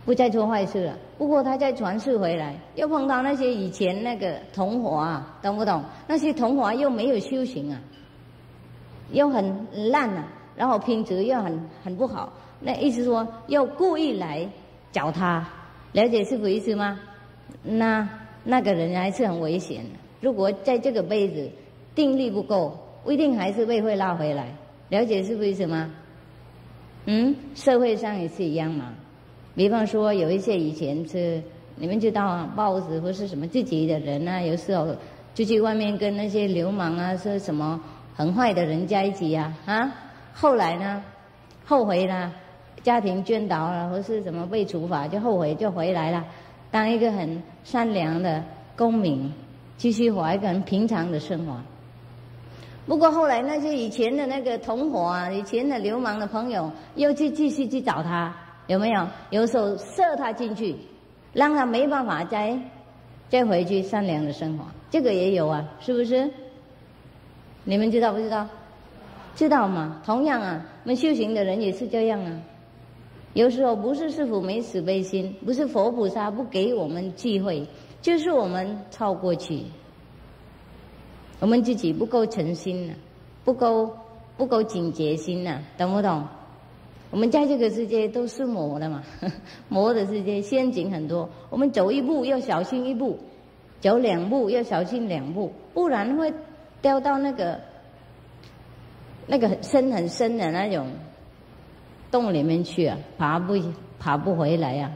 不再做坏事了。不过他再传世回来，又碰到那些以前那个同伙啊，懂不懂？那些同伙又没有修行啊，又很烂啊，然后品质又很很不好。那意思说，又故意来找他，了解师父意思吗？那那个人还是很危险的。如果在这个辈子定力不够，一定还是被会拉回来。了解师父意思吗？嗯，社会上也是一样嘛。比方说，有一些以前是你们知道啊，报纸或是什么自己的人啊，有时候就去外面跟那些流氓啊，是什么很坏的人在一起啊啊，后来呢，后悔了，家庭捐导了，或是什么被处罚，就后悔就回来了，当一个很善良的公民，继续活一个很平常的生活。不过后来那些以前的那个同伙啊，以前的流氓的朋友，又去继续去找他，有没有？有时候射他进去，让他没办法再再回去善良的生活，这个也有啊，是不是？你们知道不知道？知道吗？同样啊，我们修行的人也是这样啊。有时候不是师父没慈悲心，不是佛菩萨不给我们机会，就是我们超过去。我们自己不够诚心呐、啊，不够不够警觉心呐、啊，懂不懂？我们在这个世界都是魔的嘛，呵呵魔的世界陷阱很多，我们走一步要小心一步，走两步要小心两步，不然会掉到那个那个很深很深的那种洞里面去啊，爬不爬不回来啊。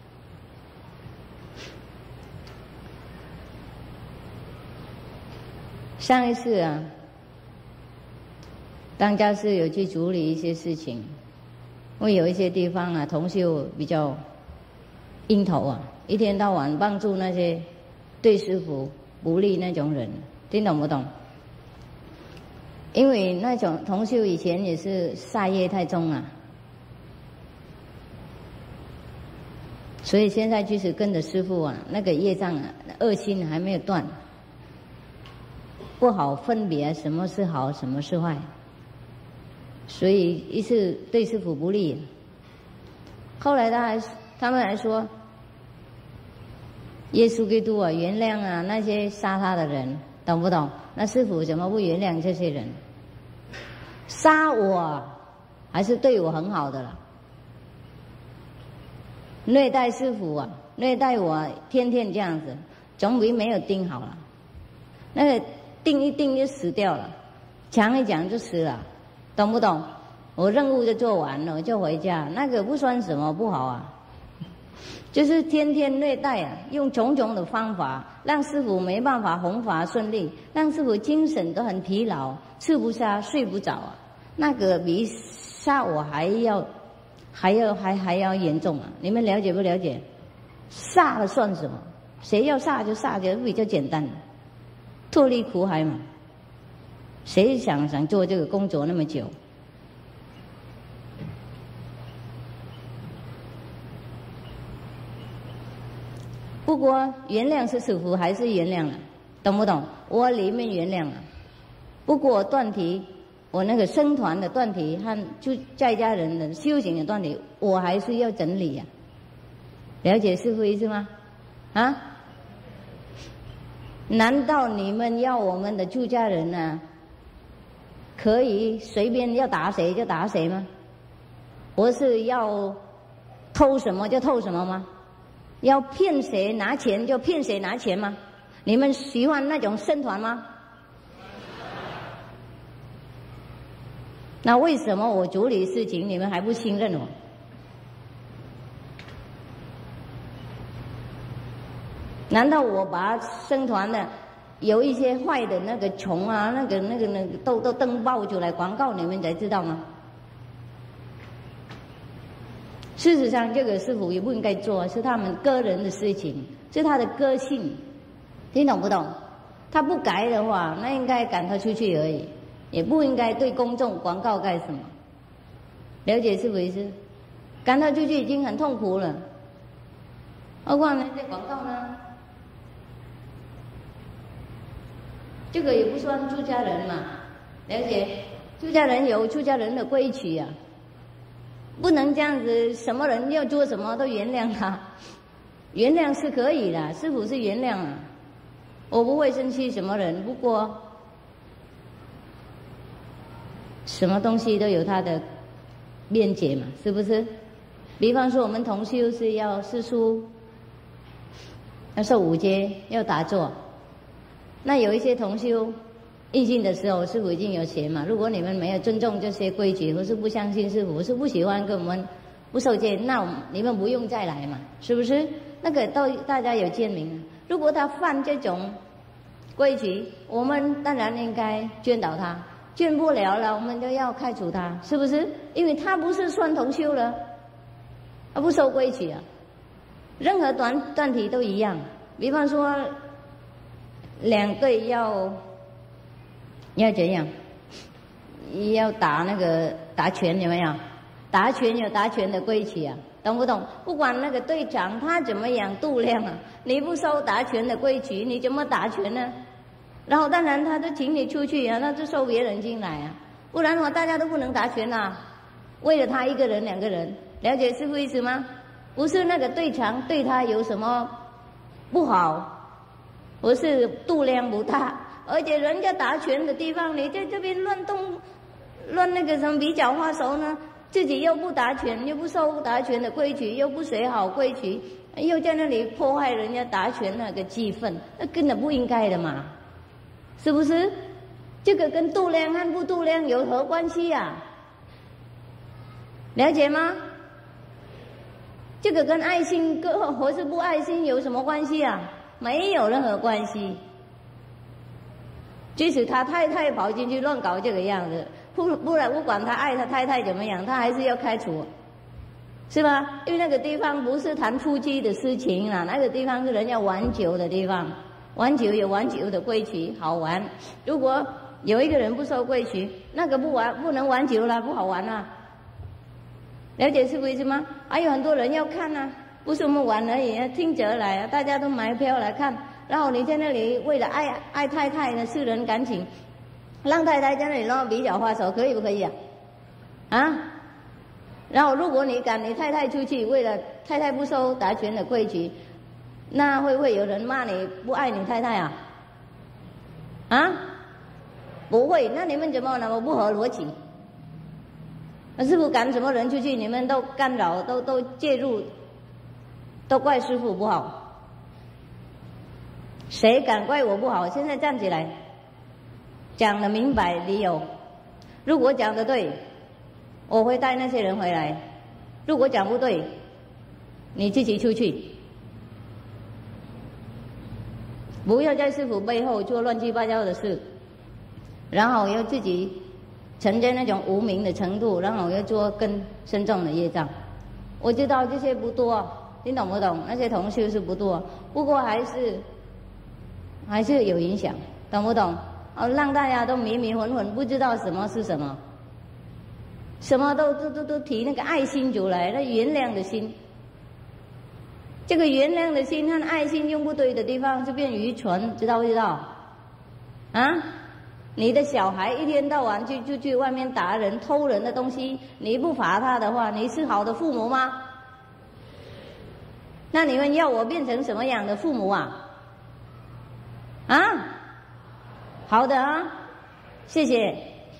上一次啊，当家师有去处理一些事情，因为有一些地方啊，同修比较阴头啊，一天到晚帮助那些对师父不利那种人，听懂不懂？因为那种同修以前也是杀业太重啊，所以现在即使跟着师父啊，那个业障啊，恶心还没有断。不好分别什么是好，什么是坏，所以一是对师父不利。后来他还他们还说，耶稣基督啊，原谅啊那些杀他的人，懂不懂？那师父怎么不原谅这些人？杀我还是对我很好的了，虐待师父啊，虐待我，天天这样子，总比没有盯好了。那个。定一定就死掉了，讲一讲就死了，懂不懂？我任务就做完了，我就回家，那个不算什么不好啊，就是天天虐待啊，用种种的方法让师父没办法弘法顺利，让师父精神都很疲劳，吃不下睡不着啊，那个比杀我还要还要还还要严重啊！你们了解不了解？杀了算什么？谁要杀就杀，就比较简单。脱离苦海嘛，谁想想做这个工作那么久？不过原谅是师父还是原谅了，懂不懂？我里面原谅了，不过断题，我那个僧团的断题和就在家人的修行的断题，我还是要整理呀、啊。了解师父意思吗？啊？难道你们要我们的出家人呢、啊，可以随便要打谁就打谁吗？我是要偷什么就偷什么吗？要骗谁拿钱就骗谁拿钱吗？你们喜欢那种僧团吗？那为什么我处理事情你们还不信任我？难道我把僧团的有一些坏的那个虫啊，那个那个那个都都登报出来广告，你们才知道吗？事实上，这个师父也不应该做，是他们个人的事情，是他的个性，听懂不懂？他不改的话，那应该赶他出去而已，也不应该对公众广告干什么。了解师父意思？赶他出去已经很痛苦了，何况呢这广告呢？这个也不算出家人嘛，了解？出家人有出家人的规矩啊， 不能这样子，什么人要做什么都原谅他。原谅是可以的，师父是原谅啊，我不会生气什么人。不过，什么东西都有它的面解嘛，是不是？比方说，我们同修是要四书，要受五戒，要打坐。那有一些同修印信的时候，师父已经有写嘛。如果你们没有尊重这些规矩，或是不相信师父，或是不喜欢跟我们不受戒，那你们不用再来嘛，是不是？那个都大家有见明。如果他犯这种规矩，我们当然应该劝导他，劝不了了，我们就要开除他，是不是？因为他不是算同修了，他不守规矩啊。任何团团体都一样，比方说两队要要怎样，要打那个打拳有没有？打拳有打拳的规矩啊。懂不懂？不管那个队长他怎么样度量啊，你不守打拳的规矩，你怎么打拳呢？然后当然他就请你出去啊，那就收别人进来啊，不然的话大家都不能打拳啊。为了他一个人两个人，了解师父意思吗？不是那个队长对他有什么不好，不是度量不大，而且人家打拳的地方，你在这边乱动乱那个什么比较花手呢？自己又不打拳，又不守打拳的规矩，又不学好规矩，又在那里破坏人家打拳那个气氛，那根本不应该的嘛，是不是？这个跟度量和不度量有何关系呀、啊？了解吗？这个跟爱心跟或是不爱心有什么关系啊？没有任何关系。即使他太太跑进去乱搞这个样子，不不然不管他爱他太太怎么样，他还是要开除，是吧？因为那个地方不是谈夫妻的事情啦，那个地方是人家玩酒的地方，玩酒有玩酒的规矩，好玩。如果有一个人不守规矩，那个不玩不能玩酒了，不好玩啦。了解是不是吗？还有很多人要看啊，不是我们玩而已，听者来啊，大家都买票来看。然后你在那里为了爱爱太太的私人感情，让太太在那里乱比较花手，可以不可以啊？啊？然后如果你赶你太太出去，为了太太不守打拳的规矩，那会不会有人骂你不爱你太太啊？啊？不会，那你们怎么那么不合逻辑？那师父赶什么人出去，你们都干扰，都都介入，都怪师父不好。谁敢怪我不好？现在站起来，讲得明白理由。如果讲得对，我会带那些人回来；如果讲不对，你自己出去，不要在师父背后做乱七八糟的事，然后又自己沉在那种无名的程度，然后又做更深重的业障。我知道这些不多，你懂不懂？那些同修是不多，不过还是。还是有影响，懂不懂？哦，让大家都迷迷混混，不知道什么是什么，什么都都都都提那个爱心出来，那原谅的心。这个原谅的心和爱心用不对的地方，就变愚蠢，知道不知道？啊？你的小孩一天到晚就就去外面打人、偷人的东西，你不罚他的话，你是好的父母吗？那你们要我变成什么样的父母啊？啊，好的啊，谢谢。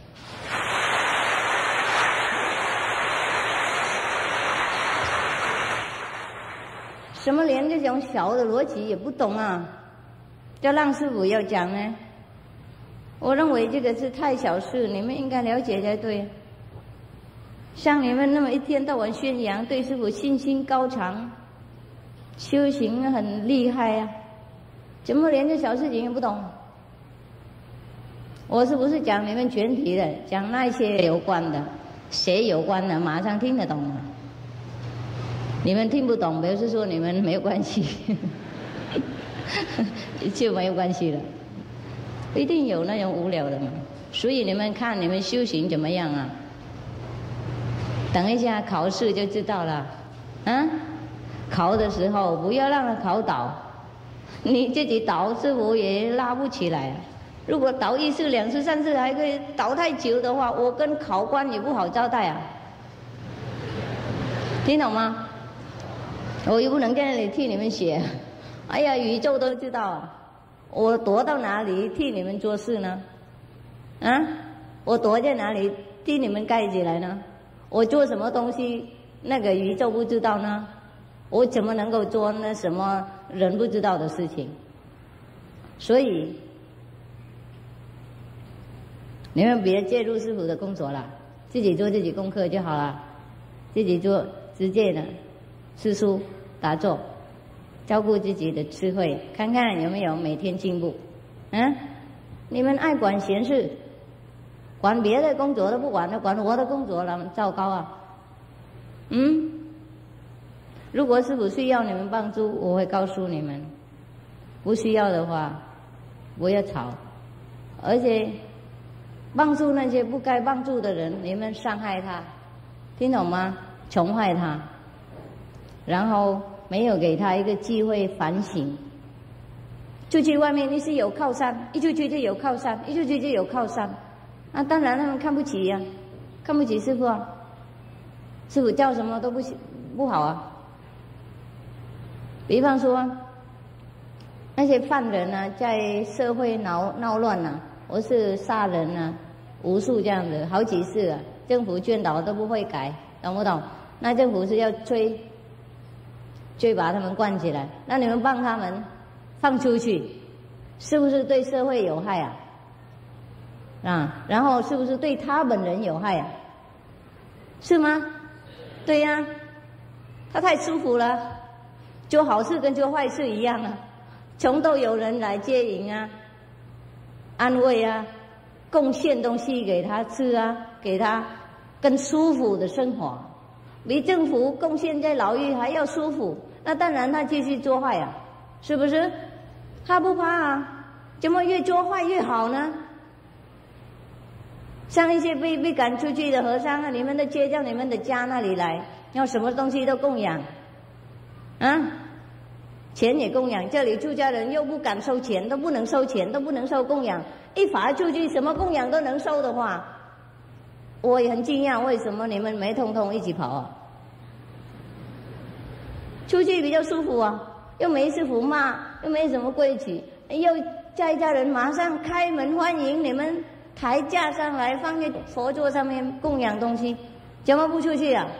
什么连这种小的逻辑也不懂啊？叫让师父要讲呢？我认为这个是太小事，你们应该了解才对。像你们那么一天到晚宣扬对师父信心高涨，修行很厉害啊。怎么连这小事情也不懂？我是不是讲你们全体的，讲那些有关的，谁有关的，马上听得懂啊？你们听不懂，表示说你们没有关系，就没有关系了。一定有那种无聊的嘛。所以你们看你们修行怎么样啊？等一下考试就知道了。啊，考的时候不要让他考倒。你自己倒师父也拉不起来，如果倒一次两次三次还可以，倒太久的话，我跟考官也不好交代啊。 听懂吗？我又不能在那里替你们写。哎呀，宇宙都知道啊，我躲到哪里替你们做事呢？啊，我躲在哪里替你们盖起来呢？我做什么东西，那个宇宙不知道呢？我怎么能够做那什么人不知道的事情？所以，你们别介入师父的工作了，自己做自己功课就好了，自己做直接的吃书打坐，照顾自己的智慧，看看有没有每天进步。嗯，你们爱管闲事，管别的工作都不管了，管我的工作了，糟糕啊！嗯，如果师父需要你们帮助，我会告诉你们；不需要的话，不要吵。而且帮助那些不该帮助的人，你们伤害他，听懂吗？宠坏他，然后没有给他一个机会反省。出去外面你是有靠山，一出去就有靠山，一出去就有靠山。啊，当然他们看不起呀、啊，看不起师父啊。师父叫什么都不不好啊。比方说，那些犯人啊，在社会闹闹乱啊，或是杀人啊，无数这样子，好几次啊，政府劝导都不会改，懂不懂？那政府是要追，追把他们关起来，那你们帮他们放出去，是不是对社会有害啊？啊，然后是不是对他本人有害啊？是吗？对呀、啊，他太舒服了，做好事跟做坏事一样啊，从都有人来接引啊，安慰啊，贡献东西给他吃啊，给他更舒服的生活，比政府贡献在牢狱还要舒服，那当然他继续做坏啊，是不是？他不怕啊，怎么越做坏越好呢？像一些被被赶出去的和尚啊，你们都接到你们的家那里来，要什么东西都供养，啊，钱也供养，这里出家人又不敢收钱，都不能收钱，都不能收供养，一罚出去什么供养都能收的话，我也很惊讶，为什么你们没通通一起跑啊？出去比较舒服啊，又没师父骂，又没什么规矩，又在家人马上开门欢迎你们。抬架上来，放在佛座上面供养东西，怎么不出去啊？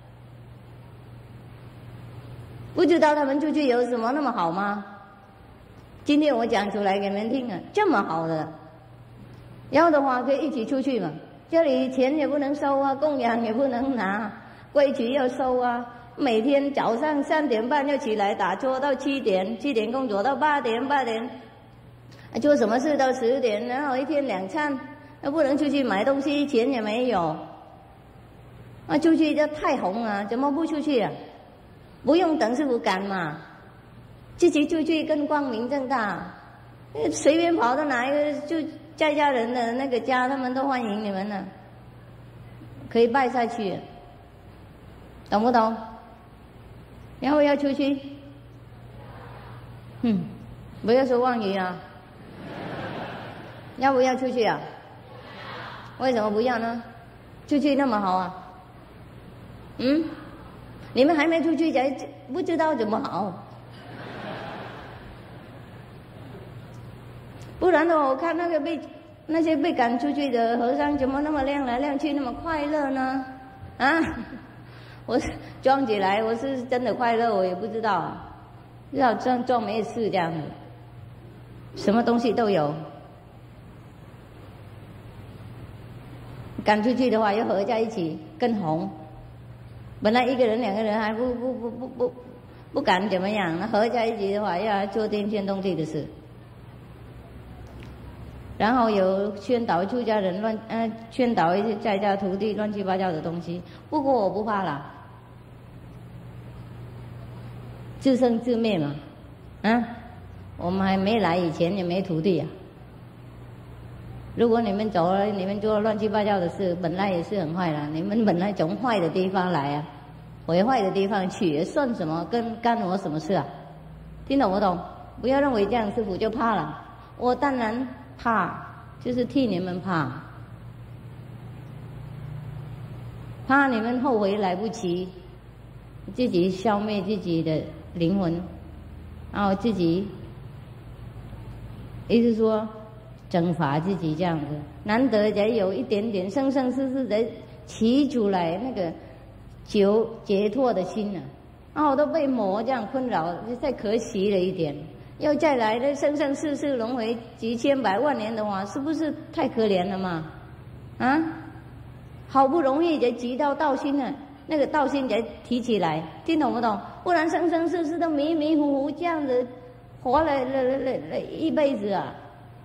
不知道他们出去有什么那么好吗？今天我讲出来给你们听啊，这么好的，要的话可以一起出去嘛。这里钱也不能收啊，供养也不能拿，规矩要收啊。每天早上三点半要起来打坐到七点，七点工作到八点，八点做什么事到十点，然后一天两餐，又不能出去买东西，钱也没有。啊，出去就太红啊，怎么不出去啊？不用等师父赶嘛，自己出去更光明正大。随便跑到哪一个就在家人的那个家，他们都欢迎你们呢，可以拜下去，懂不懂？要不要出去？嗯，不要说妄语啊。要不要出去啊？为什么不要呢？出去那么好啊？嗯，你们还没出去才不知道怎么好。不然的话，我看那个被那些被赶出去的和尚怎么那么亮来亮去，那么快乐呢？啊，我装起来我是真的快乐，我也不知道啊，知道装装没事这样子，什么东西都有。赶出去的话，又合在一起更红。本来一个人、两个人还不不不不不不敢怎么样，那合在一起的话，要做颠天动地的事。然后有宣导出家人乱，呃，宣导一些在家徒弟乱七八糟的东西。不过我不怕啦，自生自灭嘛，啊，我们还没来以前也没徒弟啊。如果你们走了，你们做乱七八糟的事，本来也是很坏了。你们本来从坏的地方来啊，回坏的地方去，算什么？跟干我什么事啊？听懂不懂？不要认为这样师父就怕了。我当然怕，就是替你们怕，怕你们后悔来不及， 自己消灭自己的灵魂，然后自己，意思说整法自己这样子，难得才有一点点生生世世的起出来那个解解脱的心呢、啊，然后都被魔这样困扰，就太可惜了一点。要再来的生生世世轮回几千百万年的话，是不是太可怜了嘛？啊，好不容易才集到道心呢，那个道心才提起来，听懂不懂？不然生生世世都迷迷糊糊这样子活了了了了了一辈子啊！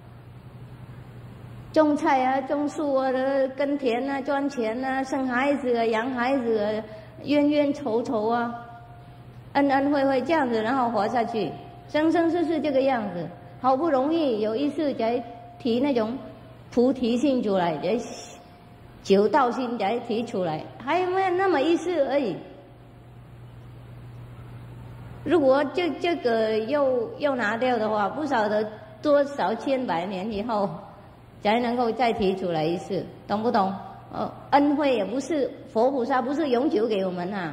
种菜啊，种树啊，耕田啊，赚钱啊，生孩子啊，养孩子啊，冤冤仇仇啊，恩恩惠惠这样子，然后活下去。生生世世这个样子，好不容易有一次才提那种菩提心出来，才九道心才提出来，还有没有那么一次而已？如果这这个又又拿掉的话，不晓得多少千百年以后才能够再提出来一次，懂不懂？哦，恩惠也不是佛菩萨不是永久给我们啊。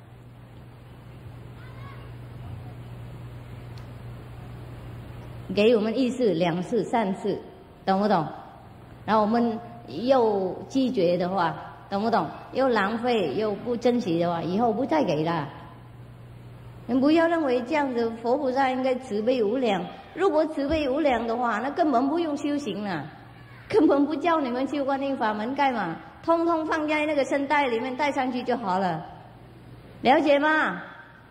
给我们一次、两次、三次，懂不懂？然后我们又拒绝的话，懂不懂？又浪费又不珍惜的话，以后不再给了。你不要认为这样子，佛菩萨应该慈悲无量。如果慈悲无量的话，那根本不用修行了，根本不教你们修观音法门干嘛？通通放在那个身带里面带上去就好了，了解吗？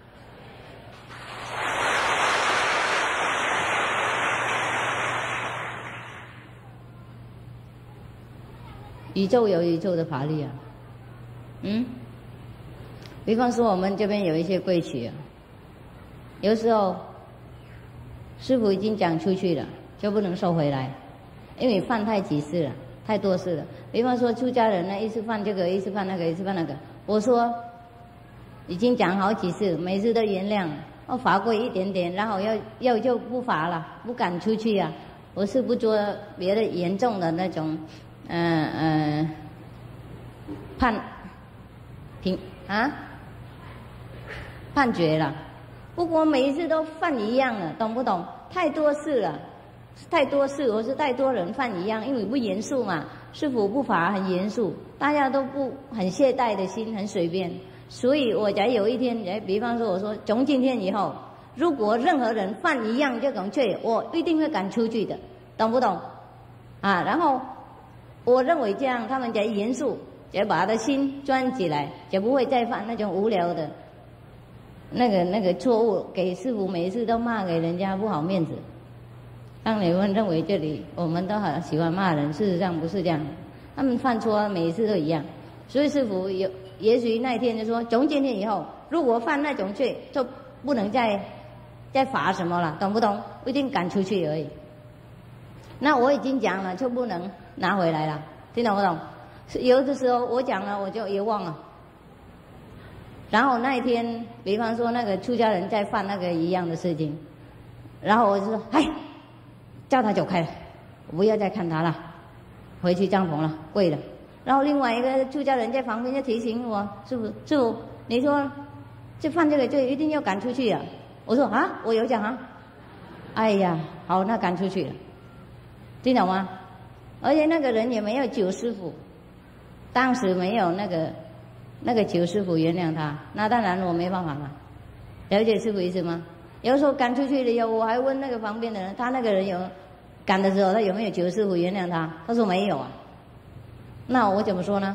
宇宙有宇宙的法律啊，嗯，比方说我们这边有一些规矩啊，有时候师父已经讲出去了，就不能收回来，因为犯太几次了，太多次了。比方说出家人呢，一次犯这个，一次犯那个，一次犯那个，我说已经讲好几次，每次都原谅，哦，罚过一点点，然后要要就不罚了，不敢出去啊。我是不做别的严重的那种。嗯嗯，判评啊，判决了。不过每一次都犯一样了，懂不懂？太多事了，太多事，我是太多人犯一样，因为不严肃嘛。师父不罚很严肃，大家都不很懈怠的心，很随便。所以我才有一天，哎，比方说我说从今天以后，如果任何人犯一样这种罪，我一定会赶出去的，懂不懂？啊，然后。我认为这样，他们才严肃，才把他的心专起来，就不会再犯那种无聊的、那个那个错误，给师父每一次都骂给人家不好面子。让你们认为这里我们都很喜欢骂人，事实上不是这样，他们犯错每一次都一样。所以师父有，也许那一天就说，从今天以后，如果犯那种罪，就不能再再罚什么了，懂不懂？一定赶出去而已。那我已经讲了，就不能拿回来了，听懂不懂？有的时候我讲了，我就也忘了。然后那一天，比方说那个出家人在犯那个一样的事情，然后我就说：“哎，叫他走开了，我不要再看他了，回去帐篷了，跪了。”然后另外一个出家人在旁边就提醒我：“师父，师父，你说这犯这个罪一定要赶出去啊？”我说：“啊，我有讲啊。”哎呀，好，那赶出去了。听懂吗？而且那个人也没有九师父，当时没有那个那个九师父原谅他，那当然我没办法了。了解师父意思吗？有时候赶出去了以后，我还问那个旁边的人，他那个人有赶的时候，他有没有九师父原谅他？他说没有啊。那我怎么说呢？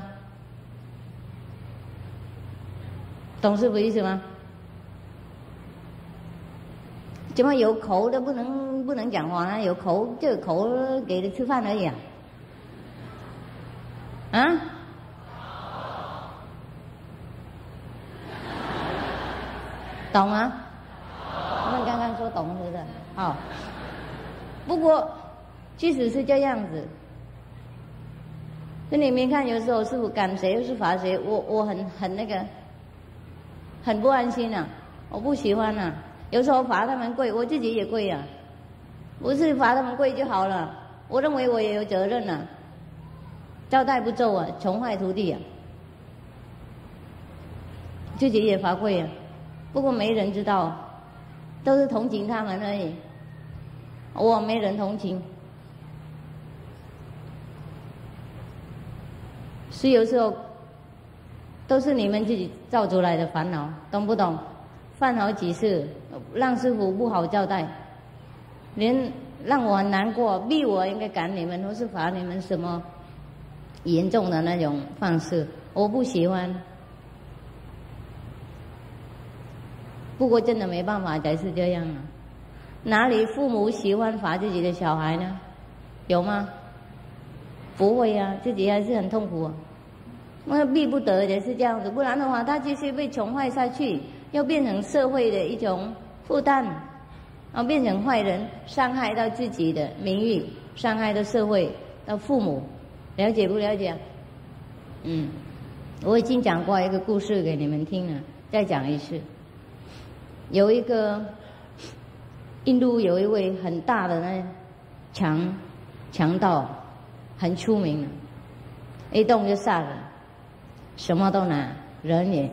懂师父意思吗？怎么有口的不能不能讲话呢？有口这个口给他吃饭而已啊！啊？懂吗？他们刚刚说懂是不是？好。不过，即使是这样子，那你们看，有时候师父赶谁又是罚谁，我我很很那个，很不安心啊！我不喜欢啊！有时候罚他们跪，我自己也跪啊，不是罚他们跪就好了。我认为我也有责任啊，交代不周啊，宠坏徒弟啊。 自己也罚跪啊，不过没人知道，都是同情他们而已。我没人同情，是有时候都是你们自己造出来的烦恼，懂不懂？犯好几次，让师父不好交代，连让我很难过，逼我应该赶你们，或是罚你们什么严重的那种方式，我不喜欢。不过真的没办法才是这样啊。哪里父母喜欢罚自己的小孩呢？有吗？不会啊，自己还是很痛苦啊。那逼不得也是这样子，不然的话他继续被宠坏下去，要变成社会的一种负担，然后变成坏人，伤害到自己的名誉，伤害到社会，到父母，了解不了解？嗯，我已经讲过一个故事给你们听了，再讲一次。有一个印度有一位很大的那强强盗，很出名的，一动就杀人，什么都拿，人也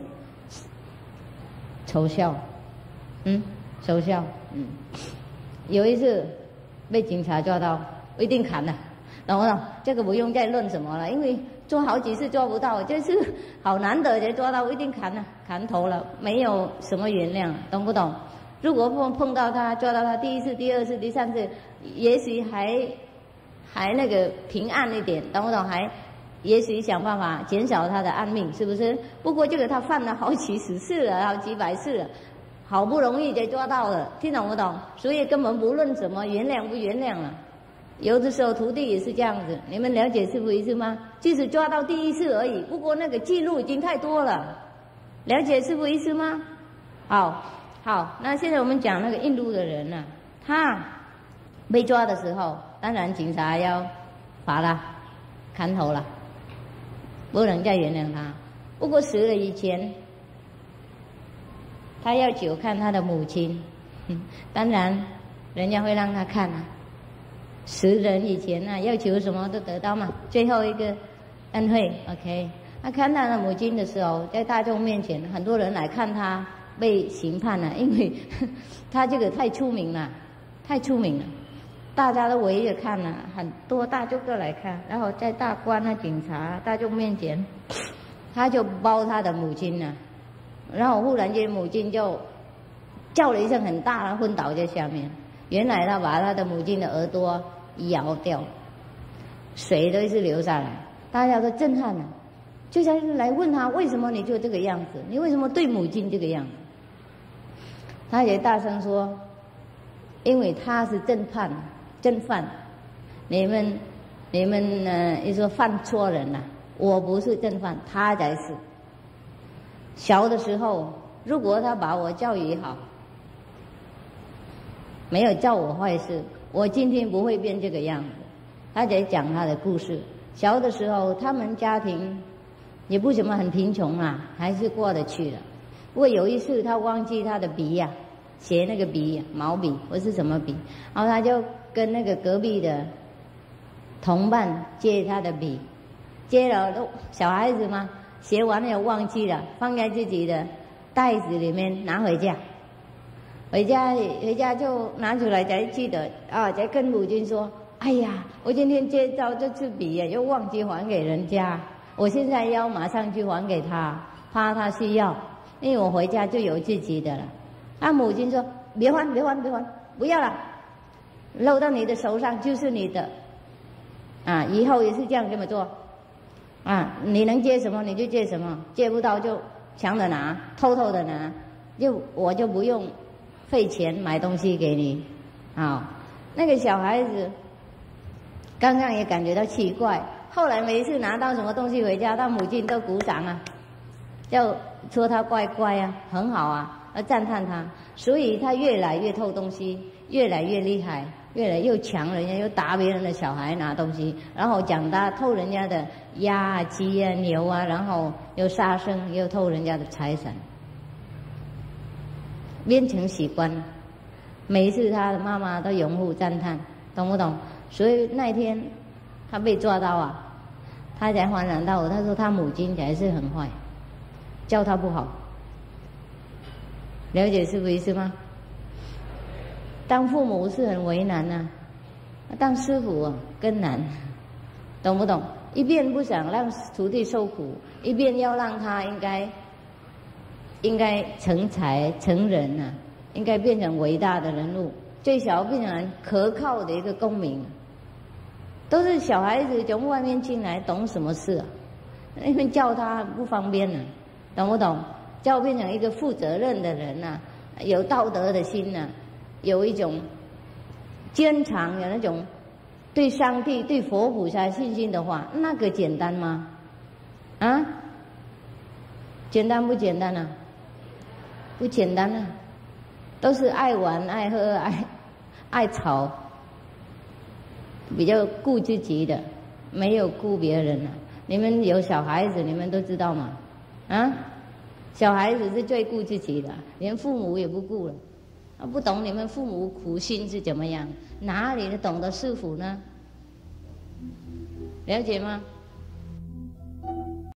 丑笑，嗯，丑笑，嗯。有一次被警察抓到，一定砍了，懂不懂？这个不用再论什么了，因为抓好几次抓不到，这次好难得才抓到，一定砍了，砍头了，没有什么原谅，懂不懂？如果碰碰到他，抓到他第一次、第二次、第三次，也许还还那个平安一点，懂不懂？还也许想办法减少他的安命，是不是？不过这个他犯了好几十次了，好几百次了，好不容易才抓到了，听懂不懂？所以根本不论什么原谅不原谅了。有的时候徒弟也是这样子，你们了解师父意思吗？即使抓到第一次而已，不过那个记录已经太多了，了解师父意思吗？好，好，那现在我们讲那个印度的人啊，他被抓的时候，当然警察要罚他，砍头了，不能再原谅他。不过死了以前，他要久看他的母亲，当然人家会让他看啊。死人以前啊，要求什么都得到嘛。最后一个恩惠 ，OK。他看他的母亲的时候，在大众面前，很多人来看他被刑判了，因为他这个太出名了，太出名了，大家都围着看了，很多大众都来看。然后在大官啊、警察、大众面前，他就抱他的母亲了，然后忽然间母亲就叫了一声很大，然后昏倒在下面。原来他把他的母亲的耳朵咬掉，水都是流下来，大家都震撼了，就像来问他为什么你就这个样子，你为什么对母亲这个样子？他也大声说，因为他是正犯，正犯，你们你们呢？一说犯错人了、啊，我不是正犯，他才是。小的时候，如果他把我教育好，没有教我坏事，我今天不会变这个样子。他在讲他的故事。小的时候，他们家庭也不怎么很贫穷啊，还是过得去的。不过有一次，他忘记他的笔呀、啊，写那个笔、啊、毛笔或是什么笔，然后他就跟那个隔壁的同伴借他的笔，借了都小孩子嘛，写完了也忘记了，放在自己的袋子里面拿回家。回家回家就拿出来才记得啊，才跟母亲说：“哎呀，我今天借到这支笔呀，又忘记还给人家，我现在要马上去还给他，怕他需要，因为我回家就有自己的了。”他母亲说：“别还，别还，别还，不要了，漏到你的手上就是你的，啊，以后也是这样这么做，啊，你能借什么你就借什么，借不到就抢着拿，偷偷的拿，就我就不用费钱买东西给你。”啊，那个小孩子刚刚也感觉到奇怪，后来每一次拿到什么东西回家，他母亲都鼓掌啊，就说他乖乖啊，很好啊，而赞叹他，所以他越来越偷东西，越来越厉害，越来越强人家，又打别人的小孩拿东西，然后讲他偷人家的鸭啊、鸡啊、牛啊，然后又杀生，又偷人家的财产，变成习惯了。每一次他的妈妈都拥护赞叹，懂不懂？所以那一天他被抓到啊，他才恍然大悟，他说他母亲才是很坏，教他不好， 了解师父意思吗？当父母是很为难呐、啊，当师父啊更难，懂不懂？一边不想让徒弟受苦，一边要让他应该应该成才成人啊，应该变成伟大的人物，最小变成可靠的一个公民。都是小孩子从外面进来，懂什么事啊？因为叫他不方便呢、啊，懂不懂？叫变成一个负责任的人呐、啊，有道德的心呐、啊，有一种坚强，有那种对上帝、对佛菩萨信心的话，那个简单吗？啊？简单不简单啊？不简单啊！都是爱玩、爱喝、爱爱吵。比较顾自己的，没有顾别人啊。你们有小孩子，你们都知道吗？啊，小孩子是最顾自己的，连父母也不顾了。啊，不懂你们父母苦心是怎么样？哪里懂得师父呢？了解吗？